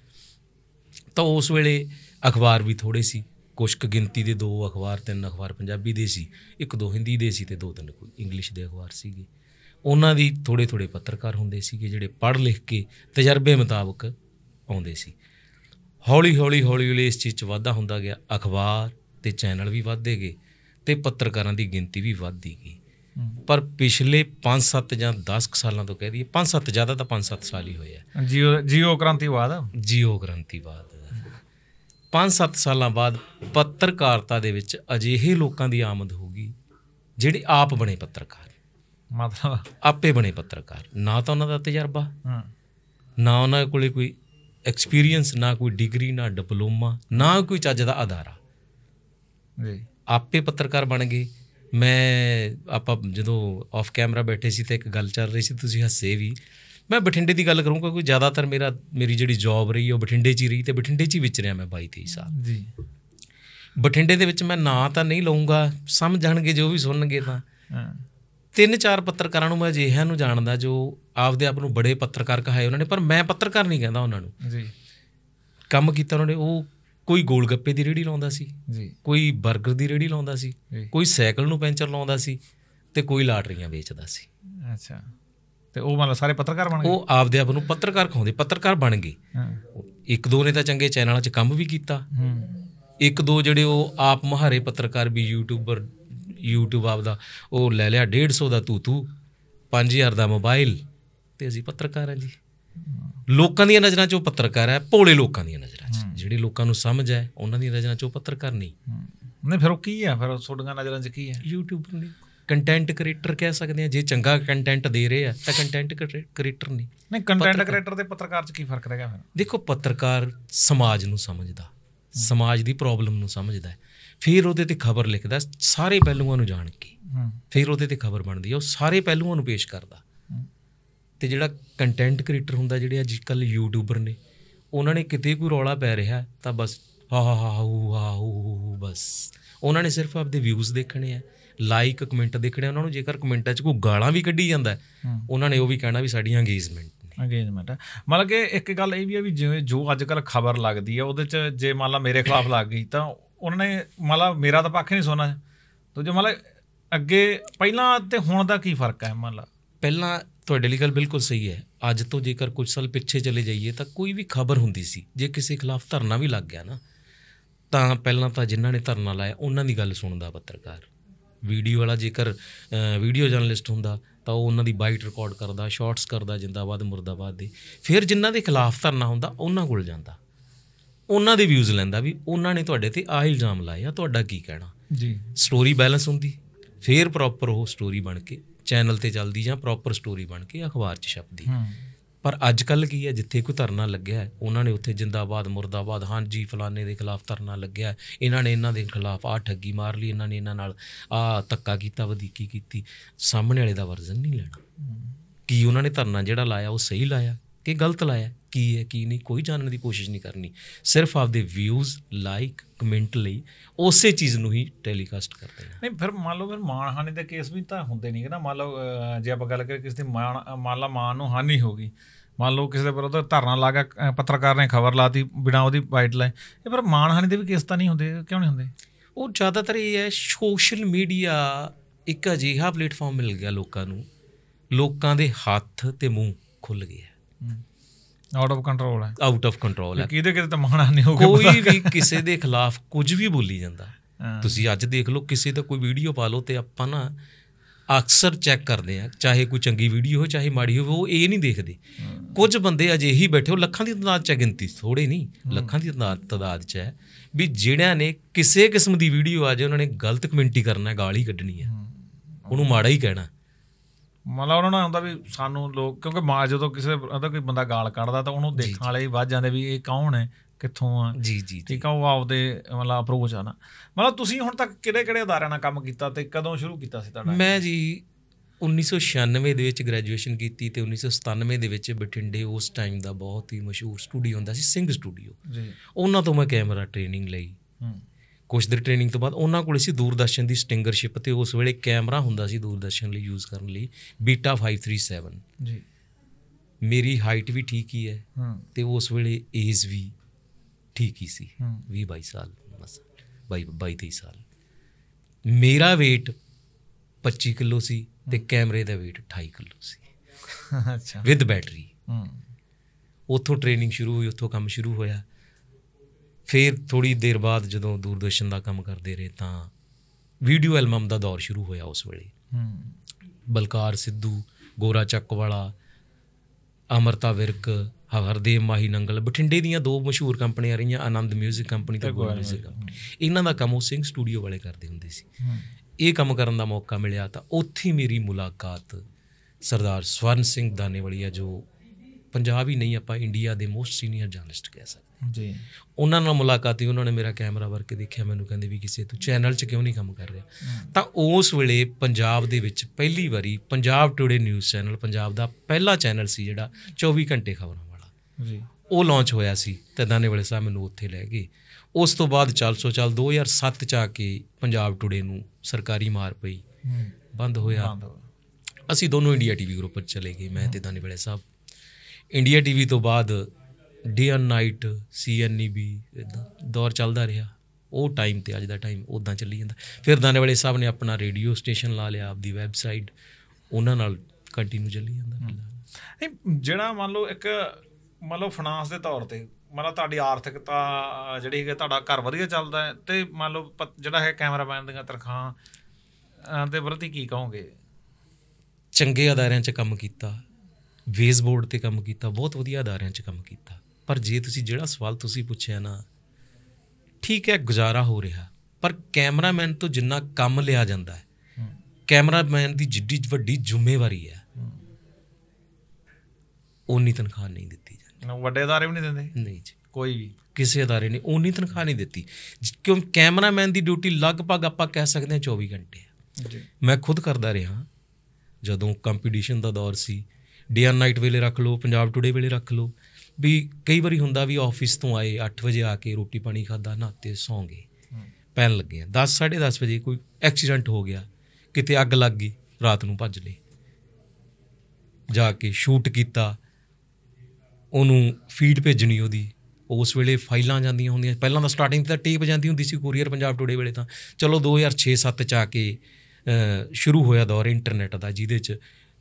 ਤਾਂ ਉਸ ਵੇਲੇ ਅਖਬਾਰ ਵੀ ਥੋੜ੍ਹੇ ਸੀ, ਕੁਛ ਕੁ ਗਿਣਤੀ ਦੇ ਦੋ ਅਖਬਾਰ, ਤਿੰਨ ਅਖਬਾਰ ਪੰਜਾਬੀ ਦੇ ਸੀ, ਇੱਕ ਦੋ ਹਿੰਦੀ ਦੇ ਸੀ ਅਤੇ ਦੋ ਤਿੰਨ ਕੋਈ ਇੰਗਲਿਸ਼ ਦੇ ਅਖਬਾਰ ਸੀਗੇ। ਉਹਨਾਂ ਦੀ ਥੋੜ੍ਹੇ ਥੋੜ੍ਹੇ ਪੱਤਰਕਾਰ ਹੁੰਦੇ ਸੀਗੇ ਜਿਹੜੇ ਪੜ੍ਹ ਲਿਖ ਕੇ ਤਜਰਬੇ ਮੁਤਾਬਕ ਆਉਂਦੇ ਸੀ। ਹੌਲੀ ਹੌਲੀ ਹੌਲੀ ਹੌਲੀ ਇਸ ਚੀਜ਼ 'ਚ ਵਾਧਾ ਹੁੰਦਾ ਗਿਆ, ਅਖਬਾਰ ਅਤੇ ਚੈਨਲ ਵੀ ਵੱਧਦੇ ਗਏ ਅਤੇ ਪੱਤਰਕਾਰਾਂ ਦੀ ਗਿਣਤੀ ਵੀ ਵੱਧਦੀ ਗਈ। ਪਰ ਪਿਛਲੇ ਪੰਜ ਸੱਤ ਜਾਂ ਦਸ ਕੁ ਸਾਲਾਂ ਤੋਂ ਕਹਿ ਦਈਏ, ਪੰਜ ਸੱਤ ਜ਼ਿਆਦਾ ਤਾਂ ਪੰਜ ਸੱਤ ਸਾਲ ਹੀ ਹੋਏ ਆ। ਜੀਓ ਜੀਓ ਕ੍ਰਾਂਤੀ ਬਾਅਦ ਜੀਓ ਕ੍ਰਾਂਤੀ ਬਾਅਦ ਪੰਜ ਸੱਤ ਸਾਲਾਂ ਬਾਅਦ ਪੱਤਰਕਾਰਤਾ ਦੇ ਵਿੱਚ ਅਜਿਹੇ ਲੋਕਾਂ ਦੀ ਆਮਦ ਹੋ ਗਈ ਜਿਹੜੇ ਆਪ ਬਣੇ ਪੱਤਰਕਾਰ। ਮਤਲਬ ਆਪੇ ਬਣੇ ਪੱਤਰਕਾਰ, ਨਾ ਤਾਂ ਉਹਨਾਂ ਦਾ ਤਜਰਬਾ, ਨਾ ਉਹਨਾਂ ਕੋਲ ਕੋਈ ਐਕਸਪੀਰੀਅੰਸ, ਨਾ ਕੋਈ ਡਿਗਰੀ, ਨਾ ਡਿਪਲੋਮਾ, ਨਾ ਕੋਈ ਚੱਜ ਦਾ ਅਦਾਰਾ, ਜੀ ਆਪੇ ਪੱਤਰਕਾਰ ਬਣ ਗਏ। ਮੈਂ ਆਪਾਂ ਜਦੋਂ ਆਫ ਕੈਮਰਾ ਬੈਠੇ ਸੀ ਤਾਂ ਇੱਕ ਗੱਲ ਚੱਲ ਰਹੀ ਸੀ, ਤੁਸੀਂ ਹੱਸੇ ਵੀ। ਮੈਂ ਬਠਿੰਡੇ ਦੀ ਗੱਲ ਕਰੂੰਗਾ ਕਿਉਂਕਿ ਜ਼ਿਆਦਾਤਰ ਮੇਰਾ ਮੇਰੀ ਜਿਹੜੀ ਜੋਬ ਰਹੀ ਉਹ ਬਠਿੰਡੇ 'ਚ ਹੀ ਰਹੀ ਅਤੇ ਬਠਿੰਡੇ 'ਚ ਹੀ ਵਿਚਰਿਆ ਮੈਂ ਬਾਈ ਤੇਈ ਸਾਲ ਜੀ। ਬਠਿੰਡੇ ਦੇ ਵਿੱਚ ਮੈਂ ਨਾਂ ਤਾਂ ਨਹੀਂ ਲਊਂਗਾ, ਸਮਝ ਜਾਣਗੇ ਜੋ ਵੀ ਸੁਣਨਗੇ। ਤਾਂ ਤਿੰਨ ਚਾਰ ਪੱਤਰਕਾਰਾਂ ਨੂੰ ਮੈਂ ਅਜਿਹਿਆਂ ਨੂੰ ਜਾਣਦਾ ਜੋ ਆਪਦੇ ਆਪ ਨੂੰ ਬੜੇ ਪੱਤਰਕਾਰ ਕਹਾਏ ਉਹਨਾਂ ਨੇ, ਪਰ ਮੈਂ ਪੱਤਰਕਾਰ ਨਹੀਂ ਕਹਿੰਦਾ ਉਹਨਾਂ ਨੂੰ। ਜੀ ਕੰਮ ਕੀਤਾ ਉਹਨਾਂ ਨੇ, ਉਹ ਕੋਈ ਗੋਲ ਗੱਪੇ ਦੀ ਰੇਹੜੀ ਲਾਉਂਦਾ ਸੀ ਜੀ, ਕੋਈ ਬਰਗਰ ਦੀ ਰੇਹੜੀ ਲਾਉਂਦਾ ਸੀ, ਕੋਈ ਸਾਈਕਲ ਨੂੰ ਪੈਂਚਰ ਲਾਉਂਦਾ ਸੀ ਅਤੇ ਕੋਈ ਲਾਟਰੀਆਂ ਵੇਚਦਾ ਸੀ। ਅੱਛਾ, ਅਤੇ ਉਹ ਮਤਲਬ ਸਾਰੇ ਪੱਤਰਕਾਰ ਬਣ ਗਏ। ਉਹ ਆਪਦੇ ਆਪ ਨੂੰ ਪੱਤਰਕਾਰ ਕਹਾਉਂਦੇ, ਪੱਤਰਕਾਰ ਬਣ ਗਏ। ਇੱਕ ਦੋ ਨੇ ਤਾਂ ਚੰਗੇ ਚੈਨਲਾਂ 'ਚ ਕੰਮ ਵੀ ਕੀਤਾ, ਇੱਕ ਦੋ ਜਿਹੜੇ ਉਹ ਆਪ ਮੁਹਾਰੇ ਪੱਤਰਕਾਰ ਵੀ ਯੂਟਿਊਬਰ, ਯੂਟਿਊਬ ਆਪਦਾ ਉਹ ਲੈ ਲਿਆ ਡੇਢ ਸੌ ਦਾ ਤੂਤੂ, ਪੰਜ ਹਜ਼ਾਰ ਦਾ ਮੋਬਾਈਲ, ਅਤੇ ਅਸੀਂ ਪੱਤਰਕਾਰ ਹਾਂ ਜੀ। ਲੋਕਾਂ ਦੀਆਂ ਨਜ਼ਰਾਂ 'ਚ ਉਹ ਪੱਤਰਕਾਰ ਹੈ, ਭੋਲੇ ਲੋਕਾਂ ਦੀਆਂ ਨਜ਼ਰਾਂ 'ਚ, ਜਿਹੜੇ ਲੋਕਾਂ ਨੂੰ ਸਮਝ ਹੈ ਉਹਨਾਂ ਦੀਆਂ ਨਜ਼ਰਾਂ 'ਚ ਉਹ ਪੱਤਰਕਾਰ ਨਹੀਂ। ਨਹੀਂ ਫਿਰ ਉਹ ਕੀ ਹੈ, ਫਿਰ ਤੁਹਾਡੀਆਂ ਨਜ਼ਰਾਂ 'ਚ ਕੀ ਹੈ? ਯੂਟਿਊਬਰ ਨੇ, ਕੰਟੈਂਟ ਕ੍ਰੀਏਟਰ ਕਹਿ ਸਕਦੇ ਹਾਂ। ਜੇ ਚੰਗਾ ਕੰਟੈਂਟ ਦੇ ਰਹੇ ਆ ਤਾਂ ਕੰਟੈਂਟ ਕ੍ਰੀਏਟਰ ਨਹੀਂ। ਨਹੀਂ, ਕੰਟੈਂਟ ਕ੍ਰੀਏਟਰ ਤੇ ਪੱਤਰਕਾਰ 'ਚ ਕੀ ਫਰਕ ਰਹਿ ਗਿਆ ਫਿਰ? ਦੇਖੋ, ਪੱਤਰਕਾਰ ਸਮਾਜ ਨੂੰ ਸਮਝਦਾ, ਸਮਾਜ ਦੀ ਪ੍ਰੋਬਲਮ ਨੂੰ ਸਮਝਦਾ, ਫਿਰ ਉਹਦੇ 'ਤੇ ਖਬਰ ਲਿਖਦਾ ਸਾਰੇ ਪਹਿਲੂਆਂ ਨੂੰ ਜਾਣ ਕੇ, ਫਿਰ ਉਹਦੇ 'ਤੇ ਖਬਰ ਬਣਦੀ ਹੈ, ਉਹ ਸਾਰੇ ਪਹਿਲੂਆਂ ਨੂੰ ਪੇਸ਼ ਕਰਦਾ। ਅਤੇ ਜਿਹੜਾ ਕੰਟੈਂਟ ਕ੍ਰੀਏਟਰ ਹੁੰਦਾ, ਜਿਹੜੇ ਅੱਜ ਕੱਲ੍ਹ ਯੂਟਿਊਬਰ ਨੇ, ਉਹਨਾਂ ਨੇ ਕਿਤੇ ਕੋਈ ਰੌਲਾ ਪੈ ਰਿਹਾ ਤਾਂ ਬਸ ਹਾ ਹਾ ਹਾ ਹੂ ਹਾ ਹੂ, ਬਸ ਉਹਨਾਂ ਨੇ ਸਿਰਫ ਆਪਦੇ ਵਿਊਜ਼ ਦੇਖਣੇ ਆ, ਲਾਈਕ ਕਮੈਂਟ ਦੇਖਣੇ। ਉਹਨਾਂ ਨੂੰ ਜੇਕਰ ਕਮੈਂਟਾਂ 'ਚ ਕੋਈ ਗਾਲਾਂ ਵੀ ਕੱਢੀ ਜਾਂਦਾ, ਉਹਨਾਂ ਨੇ ਉਹ ਵੀ ਕਹਿਣਾ ਵੀ ਸਾਡੀਆਂ ਅੰਗੇਜਮੈਂਟ ਨੇ। ਅੰਗੇਜਮੈਂਟ ਹੈ। ਮਤਲਬ ਕਿ ਇੱਕ ਗੱਲ ਇਹ ਵੀ ਹੈ ਵੀ ਜਿਵੇਂ ਜੋ ਅੱਜ ਕੱਲ੍ਹ ਖਬਰ ਲੱਗਦੀ ਹੈ ਉਹਦੇ 'ਚ ਜੇ ਮੰਨ ਲਾ ਮੇਰੇ ਖਿਲਾਫ ਲੱਗ ਗਈ ਤਾਂ ਉਹਨਾਂ ਨੇ ਮਤਲਬ ਮੇਰਾ ਤਾਂ ਪੱਖ ਨਹੀਂ ਸੁਣਨਾ। ਦੂਜੇ ਮਤਲਬ ਅੱਗੇ ਪਹਿਲਾਂ ਅਤੇ ਹੁਣ ਦਾ ਕੀ ਫਰਕ ਹੈ? ਮੰਨ ਲਾ ਪਹਿਲਾਂ ਤੁਹਾਡੇ ਲਈ ਗੱਲ ਬਿਲਕੁਲ ਸਹੀ ਹੈ। ਅੱਜ ਤੋਂ ਜੇਕਰ ਕੁਝ ਸਾਲ ਪਿੱਛੇ ਚਲੇ ਜਾਈਏ ਤਾਂ ਕੋਈ ਵੀ ਖਬਰ ਹੁੰਦੀ ਸੀ, ਜੇ ਕਿਸੇ ਖਿਲਾਫ ਧਰਨਾ ਵੀ ਲੱਗ ਗਿਆ ਨਾ, ਤਾਂ ਪਹਿਲਾਂ ਤਾਂ ਜਿਨ੍ਹਾਂ ਨੇ ਧਰਨਾ ਲਾਇਆ ਉਹਨਾਂ ਦੀ ਗੱਲ ਸੁਣਦਾ ਪੱਤਰਕਾਰ। ਵੀਡੀਓ ਵਾਲਾ ਜੇਕਰ ਵੀਡੀਓ ਜਰਨਲਿਸਟ ਹੁੰਦਾ ਤਾਂ ਉਹ ਉਹਨਾਂ ਦੀ ਬਾਈਟ ਰਿਕਾਰਡ ਕਰਦਾ, ਸ਼ਾਰਟਸ ਕਰਦਾ, ਜਿੰਦਾਬਾਦ ਮੁਰਦਾਬਾਦ ਦੇ। ਫਿਰ ਜਿਨ੍ਹਾਂ ਦੇ ਖਿਲਾਫ ਧਰਨਾ ਹੁੰਦਾ ਉਹਨਾਂ ਕੋਲ ਜਾਂਦਾ, ਉਹਨਾਂ ਦੇ ਵਿਊਜ਼ ਲੈਂਦਾ ਵੀ ਉਹਨਾਂ ਨੇ ਤੁਹਾਡੇ 'ਤੇ ਆਹ ਇਲਜ਼ਾਮ ਲਾਏ ਆ, ਤੁਹਾਡਾ ਕੀ ਕਹਿਣਾ ਜੀ। ਸਟੋਰੀ ਬੈਲੈਂਸ ਹੁੰਦੀ, ਫਿਰ ਪ੍ਰੋਪਰ ਉਹ ਸਟੋਰੀ ਬਣ ਕੇ ਚੈਨਲ 'ਤੇ ਚੱਲਦੀ ਜਾਂ ਪ੍ਰੋਪਰ ਸਟੋਰੀ ਬਣ ਕੇ ਅਖਬਾਰ 'ਚ ਛਪਦੀ। ਪਰ ਅੱਜ ਕੱਲ੍ਹ ਕੀ ਹੈ, ਜਿੱਥੇ ਕੋਈ ਧਰਨਾ ਲੱਗਿਆ ਉਹਨਾਂ ਨੇ ਉੱਥੇ ਜਿੰਦਾਬਾਦ ਮੁਰਦਾਬਾਦ, ਹਾਂਜੀ ਫਲਾਣੇ ਦੇ ਖਿਲਾਫ ਧਰਨਾ ਲੱਗਿਆ, ਇਹਨਾਂ ਨੇ ਇਹਨਾਂ ਦੇ ਖਿਲਾਫ ਆਹ ਠੱਗੀ ਮਾਰ ਲਈ, ਇਹਨਾਂ ਨੇ ਇਹਨਾਂ ਨਾਲ ਆਹ ਧੱਕਾ ਕੀਤਾ, ਵਧੀਕੀ ਕੀਤੀ। ਸਾਹਮਣੇ ਵਾਲੇ ਦਾ ਵਰਜ਼ਨ ਨਹੀਂ ਲੈਣਾ, ਕੀ ਉਹਨਾਂ ਨੇ ਧਰਨਾ ਜਿਹੜਾ ਲਾਇਆ ਉਹ ਸਹੀ ਲਾਇਆ ਕਿ ਗਲਤ ਲਾਇਆ, ਕੀ ਹੈ ਕੀ ਨਹੀਂ, ਕੋਈ ਜਾਣਨ ਦੀ ਕੋਸ਼ਿਸ਼ ਨਹੀਂ ਕਰਨੀ। ਸਿਰਫ ਆਪਦੇ ਵਿਊਜ਼, ਲਾਈਕ, ਕਮੈਂਟ ਲਈ ਉਸੇ ਚੀਜ਼ ਨੂੰ ਹੀ ਟੈਲੀਕਾਸਟ ਕਰਦੇ ਨੇ। ਨਹੀਂ ਫਿਰ ਮੰਨ ਲਓ ਫਿਰ ਮਾਣਹਾਨੀ ਦੇ ਕੇਸ ਵੀ ਤਾਂ ਹੁੰਦੇ ਨਹੀਂ ਕਿ ਨਾ। ਮੰਨ ਲਓ ਜੇ ਆਪਾਂ ਗੱਲ ਕਰੀਏ ਕਿਸੇ ਦੀ ਮਾਣ, ਮੰਨ ਲਾ ਮਾਣ ਨੂੰ ਹਾਨੀ ਹੋ ਗਈ, ਮੰਨ ਲਓ ਕਿਸੇ ਦੇ ਵਿਰੁੱਧ ਧਰਨਾ ਲਾ ਗਿਆ, ਪੱਤਰਕਾਰ ਨੇ ਖਬਰ ਲਾਤੀ ਬਿਨਾਂ ਉਹਦੀ ਬਾਈਟ ਲਾਏ, ਇਹ ਪਰ ਮਾਣਹਾਨੀ ਦੇ ਵੀ ਕੇਸ ਤਾਂ ਨਹੀਂ ਹੁੰਦੇ? ਕਿਉਂ ਨਹੀਂ ਹੁੰਦੇ? ਉਹ ਜ਼ਿਆਦਾਤਰ ਇਹ ਹੈ, ਸੋਸ਼ਲ ਮੀਡੀਆ ਇੱਕ ਅਜਿਹਾ ਪਲੇਟਫਾਰਮ ਮਿਲ ਗਿਆ ਲੋਕਾਂ ਨੂੰ, ਲੋਕਾਂ ਦੇ ਹੱਥ ਅਤੇ ਮੂੰਹ ਖੁੱਲ੍ਹ ਗਏ, ਆਊਟ ਆਫ ਕੰਟਰੋਲ ਹੈ, ਆਊਟ ਆਫ ਕੰਟਰੋਲ ਹੈ। ਕਿਹਦੇ ਕਿਤੇ ਤਾਂ ਮਾਣਹਾਨੀ ਹੋ ਗਈ, ਕੋਈ ਵੀ ਕਿਸੇ ਦੇ ਖਿਲਾਫ ਕੁਝ ਵੀ ਬੋਲੀ ਜਾਂਦਾ। ਤੁਸੀਂ ਅੱਜ ਦੇਖ ਲਓ, ਕਿਸੇ ਦਾ ਕੋਈ ਵੀਡੀਓ ਪਾ ਲਓ ਅਤੇ ਆਪਾਂ ਨਾ ਅਕਸਰ ਚੈੱਕ ਕਰਦੇ ਹਾਂ, ਚਾਹੇ ਕੋਈ ਚੰਗੀ ਵੀਡੀਓ ਹੋ ਚਾਹੇ ਮਾੜੀ ਹੋਵੇ, ਉਹ ਇਹ ਨਹੀਂ ਦੇਖਦੇ। ਕੁਝ ਬੰਦੇ ਅਜੇ ਹੀ ਬੈਠੇ, ਉਹ ਲੱਖਾਂ ਦੀ ਤਾਦਾਦ 'ਚ ਹੈ, ਗਿਣਤੀ ਥੋੜ੍ਹੇ ਨਹੀਂ, ਲੱਖਾਂ ਦੀ ਤਾਦਾਦ 'ਚ ਹੈ, ਵੀ ਜਿਹੜਿਆਂ ਨੇ ਕਿਸੇ ਕਿਸਮ ਦੀ ਵੀਡੀਓ ਆ ਜਾਏ ਉਹਨਾਂ ਨੇ ਗਲਤ ਕਮੈਂਟੀ ਕਰਨਾ, ਗਾਲ ਹੀ ਕੱਢਣੀ ਹੈ। ਉਹਨੂੰ ਮਾੜਾ ਹੀ ਕਹਿਣਾ। ਮਤਲਬ ਉਹਨਾਂ ਨੂੰ ਹੁੰਦਾ ਵੀ ਸਾਨੂੰ ਲੋਕ, ਕਿਉਂਕਿ ਮਾਂ ਜਦੋਂ ਕਿਸੇ ਉਹਦਾ ਕੋਈ ਬੰਦਾ ਗਾਲ ਕੱਢਦਾ ਤਾਂ ਉਹਨੂੰ ਦੇਖਣ ਵਾਲੇ ਹੀ ਵੱਧ ਜਾਂਦੇ ਵੀ ਇਹ ਕੌਣ ਹੈ, ਕਿੱਥੋਂ ਆ। ਜੀ ਜੀ ਠੀਕ ਆ, ਉਹ ਆਪਦੇ ਮਤਲਬ ਅਪਰੋਚ ਆ ਨਾ। ਮਤਲਬ ਤੁਸੀਂ ਹੁਣ ਤੱਕ ਕਿਹੜੇ ਕਿਹੜੇ ਅਦਾਰਿਆਂ ਨਾਲ ਕੰਮ ਕੀਤਾ ਤੇ ਕਦੋਂ ਸ਼ੁਰੂ ਕੀਤਾ ਸੀ ਤੁਹਾਡਾ? ਮੈਂ ਜੀ ਉੱਨੀ ਸੌ ਛਿਆਨਵੇਂ ਦੇ ਵਿੱਚ ਗ੍ਰੈਜੂਏਸ਼ਨ ਕੀਤੀ ਅਤੇ ਉੱਨੀ ਸੌ ਸਤਾਨਵੇਂ ਦੇ ਵਿੱਚ ਬਠਿੰਡੇ ਉਸ ਟਾਈਮ ਦਾ ਬਹੁਤ ਹੀ ਮਸ਼ਹੂਰ ਸਟੂਡੀਓ ਹੁੰਦਾ ਸੀ, ਸਿੰਘ ਸਟੂਡੀਓ। ਜੀ, ਉਹਨਾਂ ਤੋਂ ਮੈਂ ਕੈਮਰਾ ਟ੍ਰੇਨਿੰਗ ਲਈ। ਕੁਛ ਦਿਨ ਟ੍ਰੇਨਿੰਗ ਤੋਂ ਬਾਅਦ ਉਹਨਾਂ ਕੋਲ ਸੀ ਦੂਰਦਰਸ਼ਨ ਦੀ ਸਟਿੰਗਰਸ਼ਿਪ, ਅਤੇ ਉਸ ਵੇਲੇ ਕੈਮਰਾ ਹੁੰਦਾ ਸੀ ਦੂਰਦਰਸ਼ਨ ਲਈ ਯੂਜ਼ ਕਰਨ ਲਈ ਬੀਟਾ ਫਾਈਵ ਥ੍ਰੀ ਸੈਵਨ। ਜੀ, ਮੇਰੀ ਹਾਈਟ ਵੀ ਠੀਕ ਹੀ ਹੈ ਅਤੇ ਉਸ ਵੇਲੇ ਏਜ ਵੀ ਠੀਕ ਹੀ ਸੀ, ਵੀਹ ਬਾਈ ਸਾਲ ਬਸ, ਬਾਈ ਬਾਈ ਤੇਈ ਸਾਲ। ਮੇਰਾ ਵੇਟ ਪੱਚੀ ਕਿੱਲੋ ਸੀ ਅਤੇ ਕੈਮਰੇ ਦਾ ਵੇਟ ਅਠਾਈ ਕਿੱਲੋ ਸੀ। ਅੱਛਾ, ਵਿਦ ਬੈਟਰੀ। ਉੱਥੋਂ ਟ੍ਰੇਨਿੰਗ ਸ਼ੁਰੂ ਹੋਈ, ਉੱਥੋਂ ਕੰਮ ਸ਼ੁਰੂ ਹੋਇਆ। ਫਿਰ ਥੋੜ੍ਹੀ ਦੇਰ ਬਾਅਦ ਜਦੋਂ ਦੂਰਦਰਸ਼ਨ ਦਾ ਕੰਮ ਕਰਦੇ ਰਹੇ ਤਾਂ ਵੀਡੀਓ ਐਲਬਮ ਦਾ ਦੌਰ ਸ਼ੁਰੂ ਹੋਇਆ। ਉਸ ਵੇਲੇ ਬਲਕਾਰ ਸਿੱਧੂ, ਗੋਰਾ ਚੱਕਵਾਲਾ, ਅਮਰਤਾ ਵਿਰਕ, ਹਰਦੇਵ ਮਾਹੀ ਨੰਗਲ, ਬਠਿੰਡੇ ਦੀਆਂ ਦੋ ਮਸ਼ਹੂਰ ਕੰਪਨੀਆਂ ਰਹੀਆਂ, ਆਨੰਦ ਮਿਊਜ਼ਿਕ ਕੰਪਨੀ ਅਤੇ ਗੋਰਾ ਮਿਊਜ਼ਿਕ ਕੰਪਨੀ। ਇਹਨਾਂ ਦਾ ਕੰਮ ਉਹ ਸਿੰਘ ਸਟੂਡੀਓ ਵਾਲੇ ਕਰਦੇ ਹੁੰਦੇ ਸੀ। ਇਹ ਕੰਮ ਕਰਨ ਦਾ ਮੌਕਾ ਮਿਲਿਆ ਤਾਂ ਉੱਥੇ ਮੇਰੀ ਮੁਲਾਕਾਤ ਸਰਦਾਰ ਸਵਰਨ ਸਿੰਘ ਦਾਨੇਵਾਲੀਆ, ਜੋ ਪੰਜਾਬ ਹੀ ਨਹੀਂ ਆਪਾਂ ਇੰਡੀਆ ਦੇ ਮੋਸਟ ਸੀਨੀਅਰ ਜਰਨਲਿਸਟ ਕਹਿ ਸਕਦੇ ਜੀ, ਉਹਨਾਂ ਨਾਲ ਮੁਲਾਕਾਤ ਹੋਈ। ਉਹਨਾਂ ਨੇ ਮੇਰਾ ਕੈਮਰਾ ਵਰਕ ਦੇਖਿਆ, ਮੈਨੂੰ ਕਹਿੰਦੇ ਵੀ ਕਿਸੇ ਤੂੰ ਚੈਨਲ 'ਚ ਕਿਉਂ ਨਹੀਂ ਕੰਮ ਕਰ ਰਿਹਾ। ਤਾਂ ਉਸ ਵੇਲੇ ਪੰਜਾਬ ਦੇ ਵਿੱਚ ਪਹਿਲੀ ਵਾਰੀ Punjab today news channel, Punjab ਦਾ ਪਹਿਲਾ ਚੈਨਲ ਸੀ ਜਿਹੜਾ ਚੌਵੀ ਘੰਟੇ ਖਬਰਾਂ ਵਾਲਾ, ਜੀ, ਉਹ ਲਾਂਚ ਹੋਇਆ ਸੀ ਅਤੇ ਦਾਨੇਵਾਲੇ ਸਾਹਿਬ ਮੈਨੂੰ ਉੱਥੇ ਲੈ ਗਏ। ਉਸ ਤੋਂ ਬਾਅਦ ਚੱਲ ਸੋ ਚੱਲ ਦੋ ਹਜ਼ਾਰ ਸੱਤ 'ਚ ਆ ਕੇ ਪੰਜਾਬ ਟੂਡੇ ਨੂੰ ਸਰਕਾਰੀ ਮਾਰ ਪਈ, ਬੰਦ ਹੋਇਆ। ਅਸੀਂ ਦੋਨੋਂ ਇੰਡੀਆ ਟੀ ਵੀ ਗਰੁੱਪ 'ਚ ਚਲੇ ਗਏ, ਮੈਂ ਅਤੇ ਦਾਨੇਵਾਲੇ ਸਾਹਿਬ। ਇੰਡੀਆ ਟੀ ਵੀ ਤੋਂ ਬਾਅਦ day and night, C N E B, ਇੱਦਾਂ ਦੌਰ ਚੱਲਦਾ ਰਿਹਾ। ਉਹ ਟਾਈਮ ਅਤੇ ਅੱਜ ਦਾ ਟਾਈਮ ਉੱਦਾਂ ਚੱਲੀ ਜਾਂਦਾ। ਫਿਰ ਦਾਨੇਵਾਲੇ ਸਾਹਿਬ ਨੇ ਆਪਣਾ ਰੇਡੀਓ ਸਟੇਸ਼ਨ ਲਾ ਲਿਆ, ਆਪਦੀ ਵੈਬਸਾਈਟ, ਉਹਨਾਂ ਨਾਲ ਕੰਟੀਨਿਊ ਚੱਲੀ ਜਾਂਦਾ। ਜਿਹੜਾ ਮੰਨ ਲਓ ਇੱਕ ਮੰਨ ਲਓ ਫਾਈਨਾਂਸ ਦੇ ਤੌਰ 'ਤੇ ਮਤਲਬ ਤੁਹਾਡੀ ਆਰਥਿਕਤਾ ਜਿਹੜੀ ਹੈਗੀ, ਤੁਹਾਡਾ ਘਰ ਵਧੀਆ ਚੱਲਦਾ ਹੈ, ਅਤੇ ਮੰਨ ਲਓ ਪ ਜਿਹੜਾ ਹੈ ਕੈਮਰਾਮੈਨ ਦੀਆਂ ਤਨਖਾਹਾਂ ਦੇ ਪ੍ਰਤੀ ਕੀ ਕਹੋਗੇ? ਚੰਗੇ ਅਦਾਰਿਆਂ 'ਚ ਕੰਮ ਕੀਤਾ, ਵੇਸ ਬੋਰਡ 'ਤੇ ਕੰਮ ਕੀਤਾ, ਬਹੁਤ ਵਧੀਆ ਅਦਾਰਿਆਂ 'ਚ ਕੰਮ ਕੀਤਾ। ਪਰ ਜੇ ਤੁਸੀਂ ਜਿਹੜਾ ਸਵਾਲ ਤੁਸੀਂ ਪੁੱਛਿਆ ਨਾ, ਠੀਕ ਹੈ ਗੁਜ਼ਾਰਾ ਹੋ ਰਿਹਾ, ਪਰ ਕੈਮਰਾਮੈਨ ਤੋਂ ਜਿੰਨਾ ਕੰਮ ਲਿਆ ਜਾਂਦਾ ਹੈ, ਕੈਮਰਾਮੈਨ ਦੀ ਜਿੱਡੀ ਵੱਡੀ ਜ਼ਿੰਮੇਵਾਰੀ ਹੈ, ਓਨੀ ਤਨਖਾਹ ਨਹੀਂ ਦਿੱਤੀ ਜਾਂਦੀ। ਵੱਡੇ ਅਦਾਰੇ ਵੀ ਨਹੀਂ ਦਿੰਦੇ? ਨਹੀਂ ਜੀ, ਕੋਈ ਵੀ ਕਿਸੇ ਅਦਾਰੇ ਨੇ ਓਨੀ ਤਨਖਾਹ ਨਹੀਂ ਦਿੱਤੀ, ਕਿਉਂ ਕੈਮਰਾਮੈਨ ਦੀ ਡਿਊਟੀ ਲਗਭਗ ਆਪਾਂ ਕਹਿ ਸਕਦੇ ਹਾਂ ਚੌਵੀ ਘੰਟੇ ਹੈ। ਮੈਂ ਖੁਦ ਕਰਦਾ ਰਿਹਾ, ਜਦੋਂ ਕੰਪੀਟੀਸ਼ਨ ਦਾ ਦੌਰ ਸੀ, ਡੇ ਐਂਡ ਨਾਈਟ ਵੇਲੇ ਰੱਖ ਲਓ, ਪੰਜਾਬ ਟੂਡੇ ਵੇਲੇ ਰੱਖ ਲਓ, ਵੀ ਕਈ ਵਾਰੀ ਹੁੰਦਾ ਵੀ ਆਫਿਸ ਤੋਂ ਆਏ ਅੱਠ ਵਜੇ ਆ ਕੇ ਰੋਟੀ ਪਾਣੀ ਖਾਧਾ, ਨਹਾਤੇ, ਸੌਂ ਗਏ, ਪੈਣ ਲੱਗੇ ਆ ਦਸ ਸਾਢੇ ਦਸ ਵਜੇ ਕੋਈ ਐਕਸੀਡੈਂਟ ਹੋ ਗਿਆ, ਕਿਤੇ ਅੱਗ ਲੱਗ ਗਈ, ਰਾਤ ਨੂੰ ਭੱਜ ਲਏ, ਜਾ ਕੇ ਸ਼ੂਟ ਕੀਤਾ, ਉਹਨੂੰ ਫੀਡ ਭੇਜਣੀ ਉਹਦੀ। ਉਸ ਵੇਲੇ ਫਾਈਲਾਂ ਜਾਂਦੀਆਂ ਹੁੰਦੀਆਂ, ਪਹਿਲਾਂ ਤਾਂ ਸਟਾਰਟਿੰਗ ਤਾਂ ਟੇਪ ਜਾਂਦੀ ਹੁੰਦੀ ਸੀ ਕੋਰੀਅਰ ਪੰਜਾਬ ਟੂਡੇ ਵੇਲੇ ਤਾਂ। ਚਲੋ ਦੋ ਹਜ਼ਾਰ ਛੇ ਸੱਤ 'ਚ ਆ ਕੇ ਸ਼ੁਰੂ ਹੋਇਆ ਦੌਰ ਇੰਟਰਨੈੱਟ ਦਾ, ਜਿਹਦੇ 'ਚ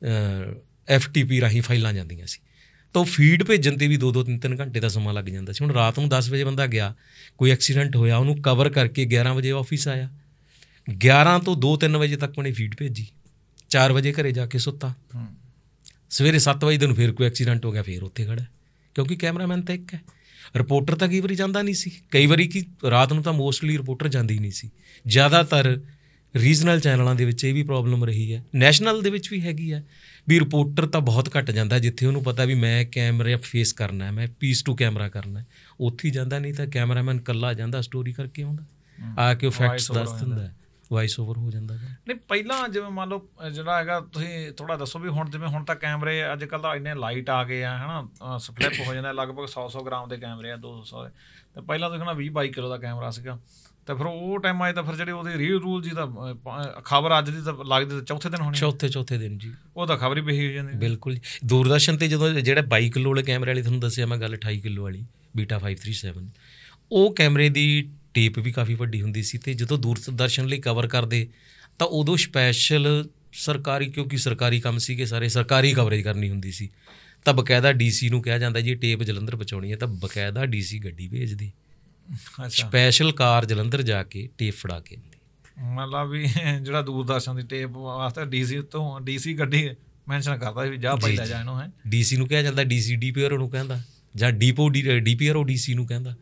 ਐਫ ਟੀ ਪੀ ਰਾਹੀਂ ਫਾਈਲਾਂ ਜਾਂਦੀਆਂ ਸੀ, ਤਾਂ ਉਹ ਫੀਡ ਭੇਜਣ 'ਤੇ ਵੀ ਦੋ ਦੋ ਤਿੰਨ ਤਿੰਨ ਘੰਟੇ ਦਾ ਸਮਾਂ ਲੱਗ ਜਾਂਦਾ ਸੀ। ਹੁਣ ਰਾਤ ਨੂੰ ਦਸ ਵਜੇ ਬੰਦਾ ਗਿਆ, ਕੋਈ ਐਕਸੀਡੈਂਟ ਹੋਇਆ, ਉਹਨੂੰ ਕਵਰ ਕਰਕੇ ਗਿਆਰਾਂ ਵਜੇ ਆਫਿਸ ਆਇਆ, ਗਿਆਰਾਂ ਤੋਂ ਦੋ ਤਿੰਨ ਵਜੇ ਤੱਕ ਉਹਨੇ ਫੀਡ ਭੇਜੀ, ਚਾਰ ਵਜੇ ਘਰੇ ਜਾ ਕੇ ਸੁੱਤਾ, ਸਵੇਰੇ ਸੱਤ ਵਜੇ ਦਿਨ ਫਿਰ ਕੋਈ ਐਕਸੀਡੈਂਟ ਹੋ ਗਿਆ, ਫਿਰ ਉੱਥੇ ਖੜ੍ਹਾ, ਕਿਉਂਕਿ ਕੈਮਰਾਮੈਨ ਤਾਂ ਇੱਕ ਹੈ। ਰਿਪੋਰਟਰ ਤਾਂ ਕਈ ਵਾਰੀ ਜਾਂਦਾ ਨਹੀਂ ਸੀ, ਕਈ ਵਾਰੀ ਕਿ ਰਾਤ ਨੂੰ ਤਾਂ ਮੋਸਟਲੀ ਰਿਪੋਰਟਰ ਜਾਂਦੀ ਹੀ ਨਹੀਂ ਸੀ। ਜ਼ਿਆਦਾਤਰ ਰੀਜਨਲ ਚੈਨਲਾਂ ਦੇ ਵਿੱਚ ਇਹ ਵੀ ਪ੍ਰੋਬਲਮ ਰਹੀ ਹੈ, ਨੈਸ਼ਨਲ ਦੇ ਵਿੱਚ ਵੀ ਹੈਗੀ ਹੈ, ਵੀ ਰਿਪੋਰਟਰ ਤਾਂ ਬਹੁਤ ਘੱਟ ਜਾਂਦਾ, ਜਿੱਥੇ ਉਹਨੂੰ ਪਤਾ ਵੀ ਮੈਂ ਕੈਮਰੇ ਫੇਸ ਕਰਨਾ, ਮੈਂ ਪੀਸ ਟੂ ਕੈਮਰਾ ਕਰਨਾ, ਉੱਥੇ ਹੀ ਜਾਂਦਾ। ਨਹੀਂ ਤਾਂ ਕੈਮਰਾਮੈਨ ਇਕੱਲਾ ਜਾਂਦਾ, ਸਟੋਰੀ ਕਰਕੇ ਆਉਂਦਾ, ਆ ਕੇ ਉਹ ਫੈਕਟਸ ਦੱਸ ਦਿੰਦਾ, ਵਾਇਸ ਓਵਰ ਹੋ ਜਾਂਦਾ। ਨਹੀਂ ਪਹਿਲਾਂ ਜਿਵੇਂ ਮੰਨ ਲਓ ਜਿਹੜਾ ਹੈਗਾ, ਤੁਸੀਂ ਥੋੜ੍ਹਾ ਦੱਸੋ ਵੀ ਹੁਣ ਜਿਵੇਂ ਹੁਣ ਤਾਂ ਕੈਮਰੇ ਅੱਜ ਕੱਲ੍ਹ ਤਾਂ ਇੰਨੇ ਲਾਈਟ ਆ ਗਏ ਆ, ਹੈ ਨਾ, ਸਪਲਿਪ ਹੋ ਜਾਂਦਾ, ਲਗਭਗ ਸੌ ਸੌ ਗ੍ਰਾਮ ਦੇ ਕੈਮਰੇ ਆ, ਦੋ ਸੌ ਦੇ, ਅਤੇ ਪਹਿਲਾਂ ਤਾਂ ਦੇਖਣਾ ਵੀਹ ਬਾਈ ਕਿਲੋ ਦਾ ਕੈਮਰਾ ਸੀਗਾ। ਅਤੇ ਫਿਰ ਉਹ ਟਾਈਮ ਆਏ ਤਾਂ ਫਿਰ ਜਿਹੜੀ ਉਹਦੀ ਰੀ ਰੂਲ ਜੀ ਤਾਂ ਖਬਰ ਅੱਜ ਦੀ ਤਾਂ ਲੱਗਦੀ ਤਾਂ ਚੌਥੇ ਦਿਨ ਹੋਣੀ, ਚੌਥੇ ਚੌਥੇ ਦਿਨ ਜੀ, ਉਹ ਤਾਂ ਖਬਰ ਹੀ ਬਹੀ ਹੋ ਜਾਂਦੀ। ਬਿਲਕੁਲ ਜੀ, ਦੂਰਦਰਸ਼ਨ 'ਤੇ ਜਦੋਂ ਜਿਹੜਾ ਬਾਈ ਕਿਲੋ ਵਾਲੇ ਕੈਮਰੇ ਵਾਲੀ ਤੁਹਾਨੂੰ ਦੱਸਿਆ ਮੈਂ ਗੱਲ, ਅਠਾਈ ਕਿਲੋ ਵਾਲੀ ਬੀਟਾ ਫਾਈਵ ਥ੍ਰੀ ਸੈਵਨ, ਉਹ ਕੈਮਰੇ ਦੀ ਟੇਪ ਵੀ ਕਾਫੀ ਵੱਡੀ ਹੁੰਦੀ ਸੀ, ਅਤੇ ਜਦੋਂ ਦੂਰਦਰਸ਼ਨ ਲਈ ਕਵਰ ਕਰਦੇ ਤਾਂ ਉਦੋਂ ਸਪੈਸ਼ਲ ਸਰਕਾਰੀ, ਕਿਉਂਕਿ ਸਰਕਾਰੀ ਕੰਮ ਸੀਗੇ ਸਾਰੇ, ਸਰਕਾਰੀ ਕਵਰੇਜ ਕਰਨੀ ਹੁੰਦੀ ਸੀ, ਤਾਂ ਬਕਾਇਦਾ ਡੀ ਸੀ ਨੂੰ ਕਿਹਾ ਜਾਂਦਾ ਜੀ ਟੇਪ ਜਲੰਧਰ ਪਹੁੰਚਾਉਣੀ ਹੈ, ਤਾਂ ਬਕਾਇਦਾ ਡੀ ਸੀ ਗੱਡੀ ਭੇਜਦੇ, ਸਪੈਸ਼ਲ ਕਾਰ ਜਲੰਧਰ ਜਾ ਕੇ ਟੇਪ ਫੜਾ ਕੇ। ਮਤਲਬ ਵੀ ਜਿਹੜਾ ਦੂਰਦਰਸ਼ਨ ਦੀ ਟੇਪ ਵਾਸਤੇ ਡੀ ਸੀ ਤੋਂ ਡੀ ਸੀ ਗੱਡੀ ਮੈਂਸ਼ਨ ਕਰਦਾ ਵੀ ਜਾ ਪੈਦਾ ਜਾ ਇਹਨੂੰ, ਹੈ ਡੀ ਸੀ ਨੂੰ ਕਿਹਾ ਜਾਂਦਾ, D C D P R ਨੂੰ ਕਹਿੰਦਾ, ਜਾਂ ਡੀਪੋ ਡੀ ਡੀ ਪੀ ਆਰ ਉਹ ਡੀ ਸੀ ਨੂੰ ਕਹਿੰਦਾ।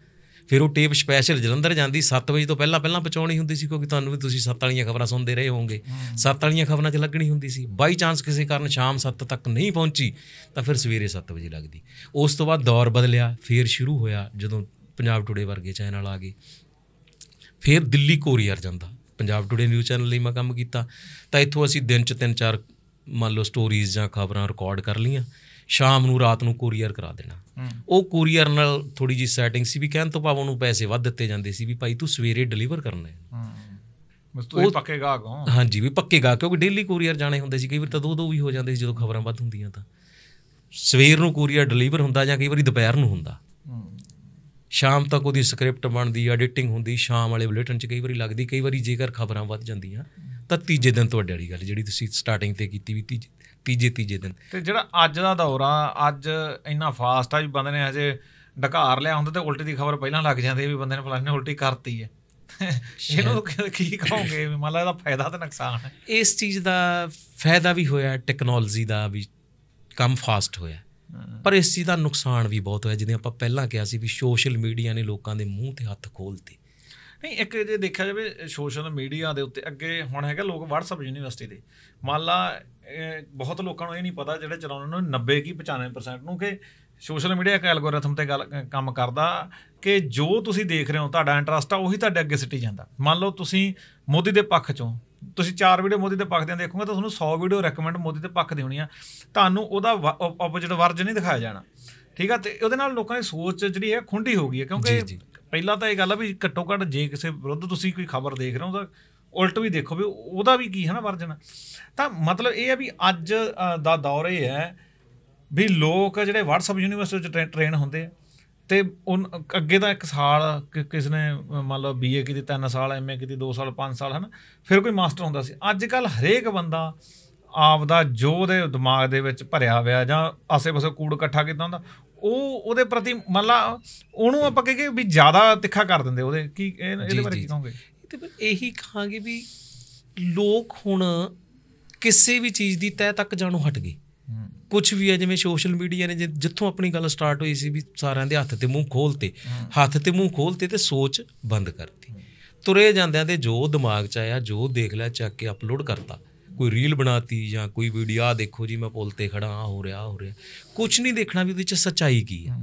ਫਿਰ ਉਹ ਟੇਪ ਸਪੈਸ਼ਲ ਜਲੰਧਰ ਜਾਂਦੀ ਸੱਤ ਵਜੇ ਤੋਂ ਪਹਿਲਾਂ ਪਹਿਲਾਂ ਪਹੁੰਚਾਉਣੀ ਹੁੰਦੀ ਸੀ, ਕਿਉਂਕਿ ਤੁਹਾਨੂੰ ਵੀ ਤੁਸੀਂ ਸੱਤ ਵਾਲੀਆਂ ਖਬਰਾਂ ਸੁਣਦੇ ਰਹੇ ਹੋਵੋਗੇ, ਸੱਤ ਵਾਲੀਆਂ ਖਬਰਾਂ 'ਚ ਲੱਗਣੀ ਹੁੰਦੀ ਸੀ। ਬਾਈ ਚਾਂਸ ਕਿਸੇ ਕਾਰਨ ਸ਼ਾਮ ਸੱਤ ਤੱਕ ਨਹੀਂ ਪਹੁੰਚੀ ਤਾਂ ਫਿਰ ਸਵੇਰੇ ਸੱਤ ਵਜੇ ਲੱਗਦੀ। ਉਸ ਤੋਂ ਬਾਅਦ ਦੌਰ ਬਦਲਿਆ, ਫਿਰ ਸ਼ੁਰੂ ਹੋਇਆ ਜਦੋਂ ਪੰਜਾਬ ਟੂਡੇ ਵਰਗੇ ਚੈਨਲ ਆ ਗਏ, ਫਿਰ ਦਿੱਲੀ ਕੋਰੀਅਰ ਜਾਂਦਾ। ਪੰਜਾਬ ਟੂਡੇ ਨਿਊਜ਼ ਚੈਨਲ ਲਈ ਮੈਂ ਕੰਮ ਕੀਤਾ ਤਾਂ ਇੱਥੋਂ ਅਸੀਂ ਦਿਨ 'ਚ ਤਿੰਨ ਚਾਰ ਮੰਨ ਲਓ ਸਟੋਰੀਜ਼ ਜਾਂ ਖਬਰਾਂ ਰਿਕਾਰਡ ਕਰ ਲਈਆਂ, ਸ਼ਾਮ ਨੂੰ ਰਾਤ ਨੂੰ ਕੋਰੀਅਰ ਕਰਾ ਦੇਣਾ। ਉਹ ਕੋਰੀਅਰ ਨਾਲ ਥੋੜ੍ਹੀ ਜਿਹੀ ਸੈਟਿੰਗ ਸੀ ਵੀ ਕਹਿਣ ਤੋਂ ਭਾਵ ਉਹਨੂੰ ਪੈਸੇ ਵੱਧ ਦਿੱਤੇ ਜਾਂਦੇ ਸੀ ਵੀ ਭਾਈ ਤੂੰ ਸਵੇਰੇ ਡਿਲੀਵਰ ਕਰਨਾ ਹੈ। ਉਹ ਪੱਕੇ ਗਾਹਕ ਹੋ। ਹਾਂਜੀ ਵੀ ਪੱਕੇ ਗਾਹਕ, ਕਿਉਂਕਿ ਡੇਲੀ ਕੋਰੀਅਰ ਜਾਣੇ ਹੁੰਦੇ ਸੀ, ਕਈ ਵਾਰ ਤਾਂ ਦੋ ਦੋ ਵੀ ਹੋ ਜਾਂਦੇ ਸੀ ਜਦੋਂ ਖਬਰਾਂ ਵੱਧ ਹੁੰਦੀਆਂ ਤਾਂ ਸਵੇਰ ਨੂੰ ਕੋਰੀਅਰ ਡਿਲੀਵਰ ਹੁੰਦਾ ਜਾਂ ਕਈ ਵਾਰੀ ਦੁਪਹਿਰ ਨੂੰ ਹੁੰਦਾ। ਸ਼ਾਮ ਤੱਕ ਉਹਦੀ ਸਕ੍ਰਿਪਟ ਬਣਦੀ, ਐਡੀਟਿੰਗ ਹੁੰਦੀ, ਸ਼ਾਮ ਵਾਲੇ ਬੁਲੇਟਿਨ 'ਚ ਕਈ ਵਾਰੀ ਲੱਗਦੀ। ਕਈ ਵਾਰੀ ਜੇਕਰ ਖਬਰਾਂ ਵੱਧ ਜਾਂਦੀਆਂ ਤਾਂ ਤੀਜੇ ਦਿਨ ਤੁਹਾਡੇ ਵਾਲੀ ਗੱਲ ਜਿਹੜੀ ਤੁਸੀਂ ਸਟਾਰਟਿੰਗ 'ਤੇ ਕੀਤੀ ਵੀ ਤੀਜੇ ਤੀਜੇ ਤੀਜੇ ਦਿਨ। ਅਤੇ ਜਿਹੜਾ ਅੱਜ ਦਾ ਦੌਰ ਆ, ਅੱਜ ਇੰਨਾ ਫਾਸਟ ਆ ਵੀ ਬੰਦੇ ਨੇ ਹਜੇ ਡਕਾਰ ਲਿਆ ਹੁੰਦਾ ਅਤੇ ਉਲਟੀ ਦੀ ਖਬਰ ਪਹਿਲਾਂ ਲੱਗ ਜਾਂਦੀ ਹੈ ਵੀ ਬੰਦੇ ਨੇ ਫਲਾਣੇ ਨੇ ਉਲਟੀ ਕਰਤੀ ਹੈ। ਇਹਨੂੰ ਕੀ ਕਹੋਗੇ ਵੀ ਮੰਨ ਲਾ ਇਹਦਾ ਫਾਇਦਾ ਅਤੇ ਨੁਕਸਾਨ ਹੈ? ਇਸ ਚੀਜ਼ ਦਾ ਫਾਇਦਾ ਵੀ ਹੋਇਆ, ਟੈਕਨੋਲੋਜੀ ਦਾ ਵੀ ਕੰਮ ਫਾਸਟ ਹੋਇਆ, ਪਰ ਇਸ ਚੀਜ਼ ਦਾ ਨੁਕਸਾਨ ਵੀ ਬਹੁਤ ਹੋਇਆ। ਜਿਵੇਂ ਆਪਾਂ ਪਹਿਲਾਂ ਕਿਹਾ ਸੀ ਵੀ ਸੋਸ਼ਲ ਮੀਡੀਆ ਨੇ ਲੋਕਾਂ ਦੇ ਮੂੰਹ 'ਤੇ ਹੱਥ ਖੋਲ੍ਹਤੇ। ਨਹੀਂ, ਇੱਕ ਜੇ ਦੇਖਿਆ ਜਾਵੇ ਸੋਸ਼ਲ ਮੀਡੀਆ ਦੇ ਉੱਤੇ ਅੱਗੇ ਹੁਣ ਹੈਗਾ ਲੋਕ ਵਟਸਐਪ ਯੂਨੀਵਰਸਿਟੀ ਦੇ, ਮੰਨ ਲਾ ਬਹੁਤ ਲੋਕਾਂ ਨੂੰ ਇਹ ਨਹੀਂ ਪਤਾ ਜਿਹੜੇ ਚਲਾਉਣ ਨੂੰ ਨੱਬੇ ਕੀ ਪਚਾਨਵੇਂ ਪ੍ਰਸੈਂਟ ਨੂੰ ਕਿ ਸੋਸ਼ਲ ਮੀਡੀਆ ਇੱਕ ਐਲਗੋਰਿਥਮ 'ਤੇ ਗੱਲ ਕੰਮ ਕਰਦਾ ਕਿ ਜੋ ਤੁਸੀਂ ਦੇਖ ਰਹੇ ਹੋ ਤੁਹਾਡਾ ਇੰਟਰਸਟ ਆ ਉਹੀ ਤੁਹਾਡੇ ਅੱਗੇ ਸਿੱਟੀ ਜਾਂਦਾ। ਮੰਨ ਲਓ ਤੁਸੀਂ ਮੋਦੀ ਦੇ ਪੱਖ 'ਚੋਂ ਤੁਸੀਂ ਚਾਰ ਵੀਡੀਓ ਮੋਦੀ ਦੇ ਪੱਖ ਦੀਆਂ ਦੇਖੋਗੇ ਤਾਂ ਤੁਹਾਨੂੰ ਸੌ ਵੀਡੀਓ ਰეკਮੈਂਡ ਮੋਦੀ ਦੇ ਪੱਖ ਦੀ ਹੋਣੀ ਆ, ਤੁਹਾਨੂੰ ਉਹਦਾ ਆਪੋਜਿਟ ਵਰਜ ਨਹੀਂ ਦਿਖਾਇਆ ਜਾਣਾ। ਠੀਕ ਆ, ਅਤੇ ਉਹਦੇ ਨਾਲ ਲੋਕਾਂ ਦੀ ਸੋਚ ਜਿਹੜੀ ਹੈ ਖੁੰਡੀ ਹੋ ਗਈ ਹੈ। ਕਿਉਂਕਿ ਪਹਿਲਾਂ ਤਾਂ ਇਹ ਗੱਲ ਆ ਵੀ ਘੱਟੋ ਘੱਟ ਜੇ ਕਿਸੇ ਵਿਰੁੱਧ ਤੁਸੀਂ ਕੋਈ ਖਬਰ ਦੇਖ ਰਹੇ ਹੋ ਤਾਂ ਉਲਟ ਵੀ ਦੇਖੋ ਵੀ ਉਹਦਾ ਵੀ ਕੀ ਹੈ ਨਾ ਵਰਜਨ। ਤਾਂ ਮਤਲਬ ਇਹ ਹੈ ਵੀ ਅੱਜ ਦਾ ਦੌਰ ਇਹ ਹੈ ਵੀ ਲੋਕ ਜਿਹੜੇ ਵਟਸਐਪ ਯੂਨੀਵਰਸਿਟੀ 'ਚ ਟ੍ਰੇਨ ਹੁੰਦੇ ਆ ਅਤੇ ਉਹ ਅੱਗੇ ਤਾਂ ਇੱਕ ਸਾਲ ਕਿਸੇ ਨੇ ਮੰਨ ਲਓ ਬੀ ਏ ਕੀਤੀ, ਤਿੰਨ ਸਾਲ ਐਮ ਏ ਕੀਤੀ, ਦੋ ਸਾਲ ਪੰਜ ਸਾਲ ਹੈ ਨਾ, ਫਿਰ ਕੋਈ ਮਾਸਟਰ ਹੁੰਦਾ ਸੀ। ਅੱਜ ਕੱਲ੍ਹ ਹਰੇਕ ਬੰਦਾ ਆਪਦਾ ਜੋ ਉਹਦੇ ਦਿਮਾਗ ਦੇ ਵਿੱਚ ਭਰਿਆ ਹੋਇਆ ਜਾਂ ਆਸੇ ਪਾਸੇ ਕੂੜ ਇਕੱਠਾ ਕੀਤਾ ਹੁੰਦਾ ਉਹ ਉਹਦੇ ਪ੍ਰਤੀ ਮੰਨ ਲਾ ਉਹਨੂੰ ਆਪਾਂ ਕਹੀਏ ਵੀ ਜ਼ਿਆਦਾ ਤਿੱਖਾ ਕਰ ਦਿੰਦੇ ਉਹਦੇ। ਕੀ ਇਹਦੇ ਬਾਰੇ ਕੀ ਕਹੋਗੇ? ਇਹੀ ਕਹਾਂਗੇ ਵੀ ਲੋਕ ਹੁਣ ਕਿਸੇ ਵੀ ਚੀਜ਼ ਦੀ ਤਹਿ ਤੱਕ ਜਾਣੋਂ ਹਟ ਗਏ। ਕੁਛ ਵੀ ਹੈ ਜਿਵੇਂ ਸੋਸ਼ਲ ਮੀਡੀਆ ਨੇ ਜਿੱਥੋਂ ਆਪਣੀ ਗੱਲ ਸਟਾਰਟ ਹੋਈ ਸੀ ਵੀ ਸਾਰਿਆਂ ਦੇ ਹੱਥ 'ਤੇ ਮੂੰਹ ਖੋਲ੍ਹਤੇ, ਹੱਥ 'ਤੇ ਮੂੰਹ ਖੋਲ੍ਹਤੇ ਅਤੇ ਸੋਚ ਬੰਦ ਕਰਤੀ। ਤੁਰੇ ਜਾਂਦਿਆਂ ਦੇ ਜੋ ਦਿਮਾਗ 'ਚ ਆਇਆ, ਜੋ ਦੇਖ ਲਿਆ, ਚੱਕ ਕੇ ਅਪਲੋਡ ਕਰਤਾ। ਕੋਈ ਰੀਲ ਬਣਾਤੀ ਜਾਂ ਕੋਈ ਵੀਡੀਓ, ਆਹ ਦੇਖੋ ਜੀ ਮੈਂ ਪੁੱਲ 'ਤੇ ਖੜਾ, ਆਹ ਹੋ ਰਿਹਾ, ਆਹ ਹੋ ਰਿਹਾ। ਕੁਛ ਨਹੀਂ ਦੇਖਣਾ ਵੀ ਉਹਦੇ 'ਚ ਸੱਚਾਈ ਕੀ ਹੈ।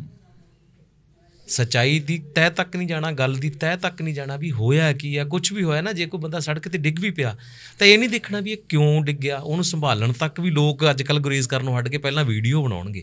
ਸੱਚਾਈ ਦੀ ਤਹਿ ਤੱਕ ਨਹੀਂ ਜਾਣਾ, ਗੱਲ ਦੀ ਤਹਿ ਤੱਕ ਨਹੀਂ ਜਾਣਾ ਵੀ ਹੋਇਆ ਕੀ ਆ। ਕੁਛ ਵੀ ਹੋਇਆ ਨਾ, ਜੇ ਕੋਈ ਬੰਦਾ ਸੜਕ 'ਤੇ ਡਿੱਗ ਵੀ ਪਿਆ ਤਾਂ ਇਹ ਨਹੀਂ ਦੇਖਣਾ ਵੀ ਇਹ ਕਿਉਂ ਡਿੱਗਿਆ, ਉਹਨੂੰ ਸੰਭਾਲਣ ਤੱਕ ਵੀ ਲੋਕ ਅੱਜ ਕੱਲ੍ਹ ਗੁਰੇਜ਼ ਕਰਨੋਂ ਹਟ ਕੇ ਪਹਿਲਾਂ ਵੀਡੀਓ ਬਣਾਉਣਗੇ।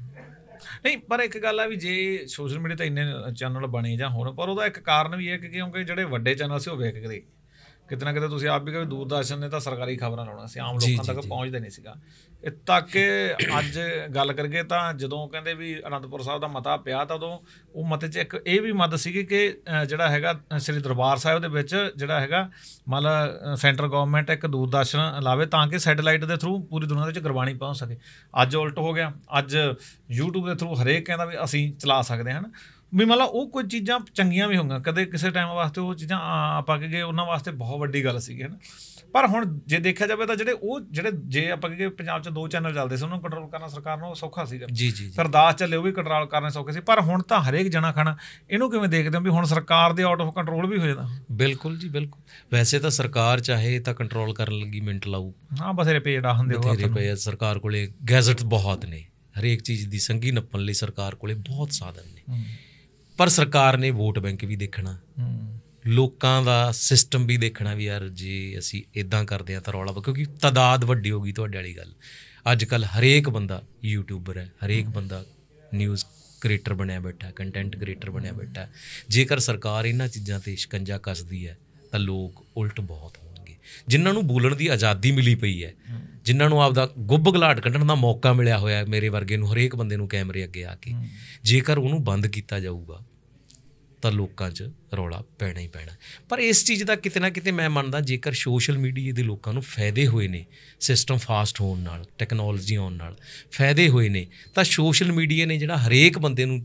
ਨਹੀਂ, ਪਰ ਇੱਕ ਗੱਲ ਆ ਵੀ ਜੇ ਸੋਸ਼ਲ ਮੀਡੀਆ 'ਤੇ ਇੰਨੇ ਚੈਨਲ ਬਣੇ ਜਾਂ ਹੋਣ, ਪਰ ਉਹਦਾ ਇੱਕ ਕਾਰਨ ਵੀ ਹੈ ਕਿ ਕਿਉਂਕਿ ਜਿਹੜੇ ਵੱਡੇ ਚੈਨਲ ਸੀ ਉਹ ਵਿਕਦੇ ਕਿਤੇ ਨਾ ਕਿਤੇ। ਤੁਸੀਂ ਆਪ ਵੀ ਕਹੋ ਦੂਰਦਰਸ਼ਨ ਨੇ ਤਾਂ ਸਰਕਾਰੀ ਖਬਰਾਂ ਲਾਉਣਾ ਸੀ, ਆਮ ਲੋਕਾਂ ਤੱਕ ਪਹੁੰਚਦੇ ਨਹੀਂ ਸੀਗਾ। ਇਹ ਤੱਕ ਅੱਜ ਗੱਲ ਕਰੀਏ ਤਾਂ ਜਦੋਂ ਕਹਿੰਦੇ ਵੀ ਅਨੰਦਪੁਰ ਸਾਹਿਬ ਦਾ ਮਤਾ ਪਿਆ ਤਾਂ ਉਦੋਂ ਉਹ ਮਤੇ 'ਚ ਇੱਕ ਇਹ ਵੀ ਮੱਦ ਸੀਗੀ ਕਿ ਜਿਹੜਾ ਹੈਗਾ ਸ੍ਰੀ ਦਰਬਾਰ ਸਾਹਿਬ ਦੇ ਵਿੱਚ ਜਿਹੜਾ ਹੈਗਾ ਮਤਲਬ ਸੈਂਟਰ ਗੌਰਮੈਂਟ ਇੱਕ ਦੂਰਦਰਸ਼ਨ ਲਾਵੇ ਤਾਂ ਕਿ ਸੈਟੇਲਾਈਟ ਦੇ ਥਰੂ ਪੂਰੀ ਦੁਨੀਆ ਦੇ ਵਿੱਚ ਗੁਰਬਾਣੀ ਪਹੁੰਚ ਸਕੇ। ਅੱਜ ਉਲਟ ਹੋ ਗਿਆ, ਅੱਜ ਯੂਟਿਊਬ ਦੇ ਥਰੂ ਹਰੇਕ ਕਹਿੰਦਾ ਵੀ ਅਸੀਂ ਚਲਾ ਸਕਦੇ ਹਾਂ। ਵੀ ਮਤਲਬ ਉਹ ਕੁਝ ਚੀਜ਼ਾਂ ਚੰਗੀਆਂ ਵੀ ਹੋਈਆਂ ਕਦੇ ਕਿਸੇ ਟਾਈਮ ਵਾਸਤੇ, ਉਹ ਚੀਜ਼ਾਂ ਆਪਾਂ ਕਹੀਏ ਉਹਨਾਂ ਵਾਸਤੇ ਬਹੁਤ ਵੱਡੀ ਗੱਲ ਸੀਗੀ ਹੈ ਨਾ। ਪਰ ਹੁਣ ਜੇ ਦੇਖਿਆ ਜਾਵੇ ਤਾਂ ਜਿਹੜੇ ਉਹ ਜਿਹੜੇ ਜੇ ਆਪਾਂ ਕਹੀਏ ਪੰਜਾਬ 'ਚ ਦੋ ਚੈਨਲ ਚੱਲਦੇ ਸੀ, ਉਹਨੂੰ ਕੰਟਰੋਲ ਕਰਨਾ ਸਰਕਾਰ ਨੂੰ ਸੌਖਾ ਸੀਗਾ। ਜੀ ਜੀ ਫਿਰ ਦਾਸ ਚੱਲੇ, ਉਹ ਵੀ ਕੰਟਰੋਲ ਕਰਨੇ ਸੌਖੇ ਸੀ। ਪਰ ਹੁਣ ਤਾਂ ਹਰੇਕ ਜਣਾ ਖਾਣਾ। ਇਹਨੂੰ ਕਿਵੇਂ ਦੇਖਦੇ ਹੋ ਵੀ ਹੁਣ ਸਰਕਾਰ ਦੇ ਆਊਟ ਆਫ ਕੰਟਰੋਲ ਵੀ ਹੋ ਜਾਂਦਾ? ਬਿਲਕੁਲ ਜੀ, ਬਿਲਕੁਲ। ਵੈਸੇ ਤਾਂ ਸਰਕਾਰ ਚਾਹੇ ਤਾਂ ਕੰਟਰੋਲ ਕਰਨ ਲੱਗੀ ਮਿੰਟ ਲਾਊ। ਹਾਂ, ਬਥੇਰੇ ਪੇਜ ਡਾ ਹੁੰਦੇ, ਬਥੇਰੇ ਪਏ। ਸਰਕਾਰ ਕੋਲੇ ਗੈਜ਼ਟ ਬਹੁਤ ਨੇ, ਹਰੇਕ ਚੀਜ਼ ਦੀ ਸੰਘੀ ਨੱਪਣ ਲਈ ਸਰਕਾਰ ਕੋਲੇ ਬਹੁਤ ਸਾਧਨ ਨੇ। ਪਰ ਸਰਕਾਰ ਨੇ ਵੋਟ ਬੈਂਕ ਵੀ ਦੇਖਣਾ, ਲੋਕਾਂ ਦਾ ਸਿਸਟਮ ਵੀ ਦੇਖਣਾ ਵੀ ਯਾਰ ਜੇ ਅਸੀਂ ਇੱਦਾਂ ਕਰਦੇ ਹਾਂ ਤਾਂ ਰੌਲਾ, ਕਿਉਂਕਿ ਤਾਦਾਦ ਵੱਡੀ ਹੋ ਗਈ। ਤੁਹਾਡੇ ਵਾਲੀ ਗੱਲ, ਅੱਜ ਕੱਲ੍ਹ ਹਰੇਕ ਬੰਦਾ ਯੂਟਿਊਬਰ ਹੈ, ਹਰੇਕ ਬੰਦਾ ਨਿਊਜ਼ ਕ੍ਰੀਏਟਰ ਬਣਿਆ ਬੈਠਾ, ਕੰਟੈਂਟ ਕ੍ਰੀਏਟਰ ਬਣਿਆ ਬੈਠਾ। ਜੇਕਰ ਸਰਕਾਰ ਇਹਨਾਂ ਚੀਜ਼ਾਂ 'ਤੇ ਸ਼ਿਕੰਜਾ ਕੱਸਦੀ ਹੈ ਤਾਂ ਲੋਕ ਉਲਟ ਬਹੁਤ ਹੋਣਗੇ। ਜਿਨ੍ਹਾਂ ਨੂੰ ਬੋਲਣ ਦੀ ਆਜ਼ਾਦੀ ਮਿਲੀ ਪਈ ਹੈ, ਜਿਨ੍ਹਾਂ ਨੂੰ ਆਪਦਾ ਗੁੱਬ ਗਲਾਟ ਕੱਢਣ ਦਾ ਮੌਕਾ ਮਿਲਿਆ ਹੋਇਆ, ਮੇਰੇ ਵਰਗੇ ਨੂੰ, ਹਰੇਕ ਬੰਦੇ ਨੂੰ ਕੈਮਰੇ ਅੱਗੇ ਆ ਕੇ, ਜੇਕਰ ਉਹਨੂੰ ਬੰਦ ਕੀਤਾ ਜਾਊਗਾ ਤਾਂ ਲੋਕਾਂ 'ਚ ਰੌਲਾ ਪੈਣਾ ਹੀ ਪੈਣਾ। ਪਰ ਇਸ ਚੀਜ਼ ਦਾ ਕਿਤੇ ਨਾ ਕਿਤੇ ਮੈਂ ਮੰਨਦਾ, ਜੇਕਰ ਸੋਸ਼ਲ ਮੀਡੀਆ ਦੇ ਲੋਕਾਂ ਨੂੰ ਫਾਇਦੇ ਹੋਏ ਨੇ, ਸਿਸਟਮ ਫਾਸਟ ਹੋਣ ਨਾਲ, ਟੈਕਨੋਲੋਜੀ ਆਉਣ ਨਾਲ ਫਾਇਦੇ ਹੋਏ ਨੇ, ਤਾਂ ਸੋਸ਼ਲ ਮੀਡੀਆ ਨੇ ਜਿਹੜਾ ਹਰੇਕ ਬੰਦੇ ਨੂੰ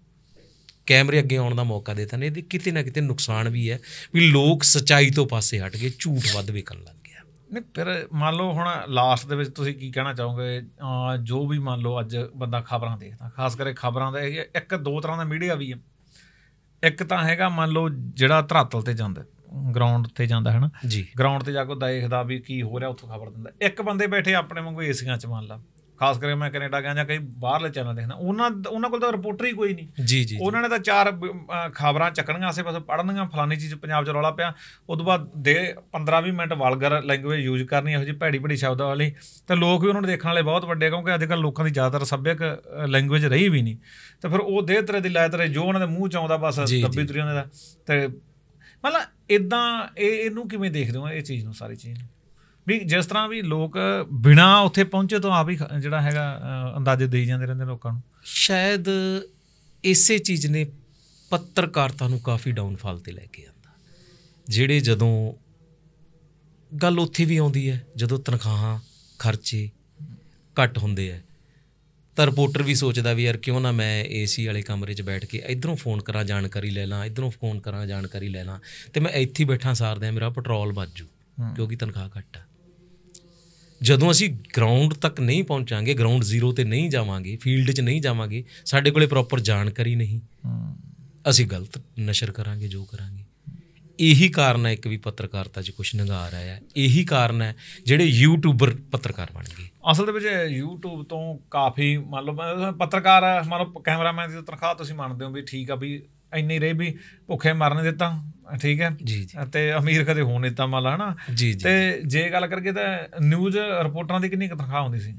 ਕੈਮਰੇ ਅੱਗੇ ਆਉਣ ਦਾ ਮੌਕਾ ਦਿੱਤਾ ਨੇ, ਇਹਦੇ ਕਿਤੇ ਨਾ ਕਿਤੇ ਨੁਕਸਾਨ ਵੀ ਹੈ ਵੀ ਲੋਕ ਸੱਚਾਈ ਤੋਂ ਪਾਸੇ ਹਟ ਕੇ ਝੂਠ ਵੱਧ ਵਿਕਣ ਲੱਗ ਗਿਆ। ਨਹੀਂ, ਫਿਰ ਮੰਨ ਲਓ ਹੁਣ ਲਾਸਟ ਦੇ ਵਿੱਚ ਤੁਸੀਂ ਕੀ ਕਹਿਣਾ ਚਾਹੋਗੇ? ਜੋ ਵੀ ਮੰਨ ਲਓ ਅੱਜ ਬੰਦਾ ਖਬਰਾਂ ਦੇਖਦਾ, ਖਾਸ ਕਰਕੇ ਖਬਰਾਂ ਦਾ ਇੱਕ ਦੋ ਤਰ੍ਹਾਂ ਦਾ ਮੀਡੀਆ ਵੀ ਹੈ। ਇੱਕ ਤਾਂ ਹੈਗਾ ਮੰਨ ਲਓ ਜਿਹੜਾ ਧਰਾਤਲ ਤੇ ਜਾਂਦਾ ਗਰਾਊਂਡ ਤੇ ਜਾਂਦਾ ਹੈ ਨਾ ਜੀ ਗਰਾਊਂਡ ਤੇ ਜਾ ਕੇ ਦੇਖਦਾ ਵੀ ਕੀ ਹੋ ਰਿਹਾ ਉੱਥੋਂ ਖਬਰ ਦਿੰਦਾ। ਇੱਕ ਬੰਦੇ ਬੈਠੇ ਆਪਣੇ ਵਾਂਗੂ ਏਸੀਆਂ 'ਚ ਮੰਨ ਲਾ, ਖਾਸ ਕਰਕੇ ਮੈਂ ਕੈਨੇਡਾ ਗਿਆ ਜਾਂ ਕਈ ਬਾਹਰਲੇ ਚੈਨਲ ਦੇਖਣਾ, ਉਹਨਾਂ ਉਹਨਾਂ ਕੋਲ ਤਾਂ ਰਿਪੋਰਟਰ ਹੀ ਕੋਈ ਨਹੀਂ। ਜੀ ਜੀ ਉਹਨਾਂ ਨੇ ਤਾਂ ਚਾਰ ਖਬਰਾਂ ਚੱਕਣੀਆਂ, ਆਸੇ ਪਾਸੇ ਪੜ੍ਹਨੀਆਂ, ਫਲਾਨੀ ਚੀਜ਼ ਪੰਜਾਬ 'ਚ ਰੌਲਾ ਪਿਆ, ਉਹ ਤੋਂ ਬਾਅਦ ਦੇ ਪੰਦਰਾਂ ਵੀਹ ਮਿੰਟ ਵਲਗਰ ਲੈਂਗੁਏਜ ਯੂਜ਼ ਕਰਨੀ, ਇਹੋ ਜਿਹੀ ਭੈੜੀ ਭੈੜੀ ਸ਼ਬਦਾਂ ਵਾਲੀ, ਤੇ ਲੋਕ ਵੀ ਉਹਨਾਂ ਨੂੰ ਦੇਖਣ ਵਾਲੇ ਬਹੁਤ ਵੱਡੇ, ਕਿਉਂਕਿ ਅੱਜ ਕੱਲ੍ਹ ਲੋਕਾਂ ਦੀ ਜ਼ਿਆਦਾਤਰ ਸੱਭਿਅਕ ਲੈਂਗੁਏਜ ਰਹੀ ਵੀ ਨਹੀਂ, ਤੇ ਫਿਰ ਉਹ ਦੇਹ ਤਰੇ ਦੀ ਲੈ ਤਰੇ ਜੋ ਉਹਨਾਂ ਦੇ ਮੂੰਹ 'ਚ ਆਉਂਦਾ ਬਸ ਦੱਬੀ ਤੁਰੀ ਉਹਨਾਂ ਦਾ। ਤੇ ਮਤਲਬ ਇੱਦਾਂ ਇਹ ਇਹਨੂੰ ਕਿਵੇਂ ਦੇਖਦੇ ਹੋ ਇਹ ਚੀਜ਼ ਨੂੰ, ਸਾਰੀ ਚੀਜ਼ ਨੂੰ, ਵੀ ਜਿਸ ਤਰ੍ਹਾਂ ਵੀ ਲੋਕ ਬਿਨਾਂ ਉੱਥੇ ਪਹੁੰਚੇ ਤੋਂ ਆਪ ਹੀ ਜਿਹੜਾ ਹੈਗਾ ਅੰਦਾਜ਼ੇ ਦੇਈ ਜਾਂਦੇ ਰਹਿੰਦੇ ਲੋਕਾਂ ਨੂੰ? ਸ਼ਾਇਦ ਇਸੇ ਚੀਜ਼ ਨੇ ਪੱਤਰਕਾਰਤਾ ਨੂੰ ਕਾਫੀ ਡਾਊਨਫਾਲ 'ਤੇ ਲੈ ਕੇ ਆਉਂਦਾ। ਜਿਹੜੇ ਜਦੋਂ ਗੱਲ ਉੱਥੇ ਵੀ ਆਉਂਦੀ ਹੈ ਜਦੋਂ ਤਨਖਾਹਾਂ ਖਰਚੇ ਘੱਟ ਹੁੰਦੇ ਹੈ ਤਾਂ ਰਿਪੋਰਟਰ ਵੀ ਸੋਚਦਾ ਵੀ ਯਾਰ ਕਿਉਂ ਨਾ ਮੈਂ ਏ ਸੀ ਵਾਲੇ ਕਮਰੇ 'ਚ ਬੈਠ ਕੇ ਇੱਧਰੋਂ ਫੋਨ ਕਰਾਂ ਜਾਣਕਾਰੀ ਲੈ ਲਾਂ, ਇੱਧਰੋਂ ਫੋਨ ਕਰਾਂ ਜਾਣਕਾਰੀ ਲੈ ਲਾਂ, ਅਤੇ ਮੈਂ ਇੱਥੇ ਹੀ ਬੈਠਾ ਸਾਰਦਿਆਂ ਮੇਰਾ ਪੈਟਰੋਲ ਬਚ ਜੂ ਕਿਉਂਕਿ ਤਨਖਾਹ ਘੱਟ ਆ। ਜਦੋਂ ਅਸੀਂ ਗਰਾਊਂਡ ਤੱਕ ਨਹੀਂ ਪਹੁੰਚਾਂਗੇ, ਗਰਾਊਂਡ ਜ਼ੀਰੋ 'ਤੇ ਨਹੀਂ ਜਾਵਾਂਗੇ, ਫੀਲਡ 'ਚ ਨਹੀਂ ਜਾਵਾਂਗੇ, ਸਾਡੇ ਕੋਲੇ ਪ੍ਰੋਪਰ ਜਾਣਕਾਰੀ ਨਹੀਂ, ਅਸੀਂ ਗਲਤ ਨਸ਼ਰ ਕਰਾਂਗੇ ਜੋ ਕਰਾਂਗੇ। ਇਹੀ ਕਾਰਨ ਹੈ ਇੱਕ ਵੀ ਪੱਤਰਕਾਰਤਾ 'ਚ ਕੁਛ ਨਿਗਾਰ ਆਇਆ, ਇਹੀ ਕਾਰਨ ਹੈ ਜਿਹੜੇ ਯੂਟਿਊਬਰ ਪੱਤਰਕਾਰ ਬਣ ਗਏ। ਅਸਲ ਦੇ ਵਿੱਚ ਯੂਟਿਊਬ ਤੋਂ ਕਾਫੀ ਮੰਨ ਲਓ ਪੱਤਰਕਾਰ ਮੰਨ ਲਓ ਕੈਮਰਾਮੈਨ ਦੀ ਤਨਖਾਹ ਤੁਸੀਂ ਮੰਨਦੇ ਹੋ ਵੀ ਠੀਕ ਆ ਵੀ ਇੰਨੀ ਰਹੀ ਵੀ ਭੁੱਖੇ ਮਰਨ ਦਿੱਤਾ, ਠੀਕ ਹੈ ਜੀ ਜੀ, ਤੇ ਅਮੀਰ ਕਦੇ ਹੋਣ ਦਿੱਤਾ ਮੰਨ ਲਾ ਹੈ ਨਾ ਜੀ ਜੀ। ਤੇ ਜੇ ਗੱਲ ਕਰਕੇ ਤਾਂ ਨਿਊਜ਼ ਰਿਪੋਰਟਰਾਂ ਦੀ ਕਿੰਨੀ ਕੁ ਤਨਖਾਹ ਹੁੰਦੀ ਸੀ?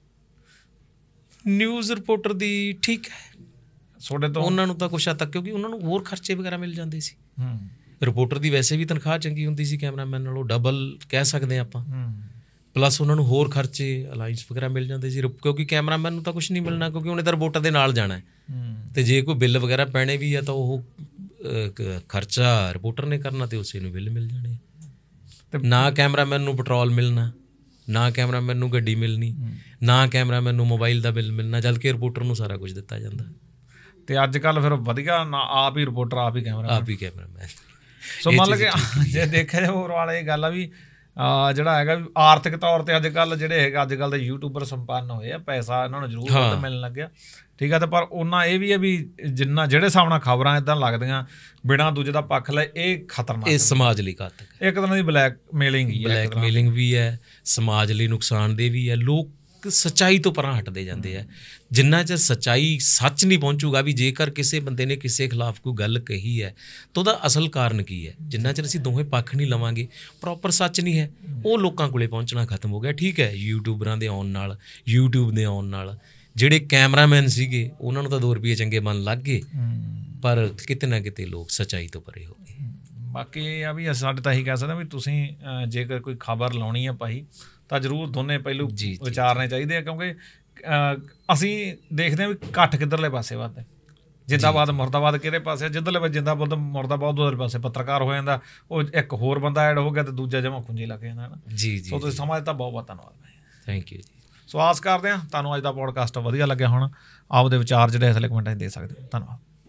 ਨਿਊਜ਼ ਰਿਪੋਰਟਰ ਦੀ ਠੀਕ ਹੈ, ਤੁਹਾਡੇ ਤੋਂ ਉਹਨਾਂ ਨੂੰ ਤਾਂ ਕੁਛ ਹੱਦ ਤੱਕ, ਕਿਉਂਕਿ ਉਹਨਾਂ ਨੂੰ ਹੋਰ ਖਰਚੇ ਵਗੈਰਾ ਮਿਲ ਜਾਂਦੇ ਸੀ। ਹੂੰ ਰਿਪੋਰਟਰ ਦੀ ਵੈਸੇ ਵੀ ਤਨਖਾਹ ਚੰਗੀ ਹੁੰਦੀ ਸੀ, ਕੈਮਰਾਮੈਨ ਨਾਲੋਂ ਡਬਲ ਕਹਿ ਸਕਦੇ ਆਪਾਂ, ਹੂੰ ਪਲੱਸ ਉਹਨਾਂ ਨੂੰ ਹੋਰ ਖਰਚੇ ਅਲਾਈਨਸ ਵਗੈਰਾ ਮਿਲ ਜਾਂਦੇ ਸੀ, ਕਿਉਂਕਿ ਕੈਮਰਾਮੈਨ ਨੂੰ ਤਾਂ ਕੁਛ ਨਹੀਂ ਮਿਲਣਾ ਕਿਉਂਕਿ ਉਹਨੇ ਤਾਂ ਰਿਪੋਰਟਰ ਦੇ ਨਾਲ ਜਾਣਾ, ਅਤੇ ਜੇ ਕੋਈ ਬਿੱਲ ਵਗੈਰਾ ਪੈਣੇ ਵੀ ਆ ਤਾਂ ਉਹ ਖਰਚਾ ਰਿਪੋਰਟਰ ਨੇ ਕਰਨਾ ਅਤੇ ਉਸੇ ਨੂੰ ਬਿੱਲ ਮਿਲ ਜਾਣੇ। ਅਤੇ ਨਾ ਕੈਮਰਾਮੈਨ ਨੂੰ ਪੈਟਰੋਲ ਮਿਲਣਾ, ਨਾ ਕੈਮਰਾਮੈਨ ਨੂੰ ਗੱਡੀ ਮਿਲਣੀ, ਨਾ ਕੈਮਰਾਮੈਨ ਨੂੰ ਮੋਬਾਈਲ ਦਾ ਬਿੱਲ ਮਿਲਣਾ, ਜਦ ਕਿ ਰਿਪੋਰਟਰ ਨੂੰ ਸਾਰਾ ਕੁਝ ਦਿੱਤਾ ਜਾਂਦਾ। ਅਤੇ ਅੱਜ ਕੱਲ੍ਹ ਫਿਰ ਵਧੀਆ ਨਾ ਆਪ ਹੀ ਰਿਪੋਰਟਰ ਆਪ ਹੀ ਕੈਮਰਾ ਆਪ ਹੀ ਕੈਮਰਾਮੈਨ। ਸੋ ਮੰਨ ਲਓ ਕਿ ਜੇ ਦੇਖਿਆ ਜਾਵੇ ਹੋਰ ਵਾਲਾ ਇਹ ਗੱਲ ਆ ਵੀ ਜਿਹੜਾ ਹੈਗਾ ਵੀ ਆਰਥਿਕ ਤੌਰ 'ਤੇ ਅੱਜ ਕੱਲ੍ਹ ਜਿਹੜੇ ਹੈਗਾ ਅੱਜ ਕੱਲ੍ਹ ਦੇ ਯੂਟਿਊਬਰ ਸੰਪੰਨ ਹੋਏ ਆ, ਪੈਸਾ ਇਹਨਾਂ ਨੂੰ ਜ਼ਰੂਰ ਵੱਧ ਮਿਲਣ ਲੱਗਿਆ, ਠੀਕ ਹੈ, ਅਤੇ ਪਰ ਉਹਨਾਂ ਇਹ ਵੀ ਹੈ ਵੀ ਜਿੰਨਾ ਜਿਹੜੇ ਹਿਸਾਬ ਨਾਲ ਖਬਰਾਂ ਇੱਦਾਂ ਲੱਗਦੀਆਂ ਬਿਨਾਂ ਦੂਜੇ ਦਾ ਪੱਖ ਲੈ, ਇਹ ਖਤਰਨਾਕ, ਇਹ ਸਮਾਜ ਲਈ ਘਾਤਕ ਹੈ, ਇੱਕ ਤਰ੍ਹਾਂ ਦੀ ਬਲੈਕ ਮੇਲਿੰਗ ਹੀ ਹੈ, ਬਲੈਕ ਮੇਲਿੰਗ ਵੀ ਹੈ, ਸਮਾਜ ਲਈ ਨੁਕਸਾਨਦੇਹ ਵੀ ਹੈ। ਲੋਕ ਸੱਚਾਈ ਤੋਂ ਪਰਾਂ ਹਟਦੇ ਜਾਂਦੇ ਆ, ਜਿੰਨਾ ਚਿਰ ਸੱਚਾਈ ਸੱਚ ਨਹੀਂ ਪਹੁੰਚੂਗਾ ਵੀ ਜੇਕਰ ਕਿਸੇ ਬੰਦੇ ਨੇ ਕਿਸੇ ਖਿਲਾਫ ਕੋਈ ਗੱਲ ਕਹੀ ਹੈ ਤਾਂ ਉਹਦਾ ਅਸਲ ਕਾਰਨ ਕੀ ਹੈ, ਜਿੰਨਾ ਚਿਰ ਅਸੀਂ ਦੋਵੇਂ ਪੱਖ ਨਹੀਂ ਲਵਾਂਗੇ, ਪ੍ਰੋਪਰ ਸੱਚ ਨਹੀਂ ਹੈ, ਉਹ ਲੋਕਾਂ ਕੋਲੇ ਪਹੁੰਚਣਾ ਖਤਮ ਹੋ ਗਿਆ। ਠੀਕ ਹੈ, ਯੂਟਿਊਬਰਾਂ ਦੇ ਆਉਣ ਨਾਲ, ਯੂਟਿਊਬ ਦੇ ਆਉਣ ਨਾਲ ਜਿਹੜੇ ਕੈਮਰਾਮੈਨ ਸੀਗੇ ਉਹਨਾਂ ਨੂੰ ਤਾਂ ਦੋ ਰੁਪਈਏ ਚੰਗੇ ਬਣ ਲੱਗ ਗਏ, ਪਰ ਕਿਤੇ ਨਾ ਕਿਤੇ ਲੋਕ ਸੱਚਾਈ ਤੋਂ ਪਰੇ ਹੋ ਗਏ। ਬਾਕੀ ਇਹ ਆ ਵੀ ਸਾਡੇ ਤਾਂ ਇਹੀ ਕਹਿ ਸਕਦੇ ਵੀ ਤੁਸੀਂ ਜੇਕਰ ਕੋਈ ਖਬਰ ਲਾਉਣੀ ਆ ਭਾਈ ਤਾਂ ਜ਼ਰੂਰ ਦੋਨੇ ਪਹਿਲੂ ਵਿਚਾਰਨੇ ਚਾਹੀਦੇ ਆ, ਕਿਉਂਕਿ ਅਸੀਂ ਦੇਖਦੇ ਹਾਂ ਵੀ ਇਕੱਠ ਕਿੱਧਰਲੇ ਪਾਸੇ ਵੱਧਦਾ, ਜਿੰਦਾਬਾਦ ਮੁਰਦਾਬਾਦ ਕਿਹੜੇ ਪਾਸੇ, ਜਿੱਧਰਲੇ ਪਾਸੇ ਜਿੰਦਾਬਾਦ ਮੁਰਦਾਬਾਦ ਉਧਰਲੇ ਪਾਸੇ ਪੱਤਰਕਾਰ ਹੋ ਜਾਂਦਾ, ਉਹ ਇੱਕ ਹੋਰ ਬੰਦਾ ਐਡ ਹੋ ਗਿਆ ਤੇ ਦੂਜਾ ਜਮਾ ਖੁੰਝੇ ਲੱਗ ਜਾਂਦਾ ਹੈ ਨਾ। ਜੀ ਜੀ, ਸੋ ਤੁਸੀਂ ਸਮਾਂ ਦਿੱਤਾ, ਬਹੁਤ ਬਹੁਤ ਧੰਨਵਾਦ। ਥੈਂਕ ਯੂ ਜੀ। ਸੋ ਆਸ ਕਰਦੇ ਹਾਂ ਤੁਹਾਨੂੰ ਅੱਜ ਦਾ ਪੋਡਕਾਸਟ ਵਧੀਆ ਲੱਗਿਆ ਹੋਣਾ, ਆਪਦੇ ਵਿਚਾਰ ਜਿਹੜੇ ਇਸ ਲਈ ਕਮੈਂਟਾਂ 'ਚ ਦੇ ਸਕਦੇ ਹੋ। ਧੰਨਵਾਦ।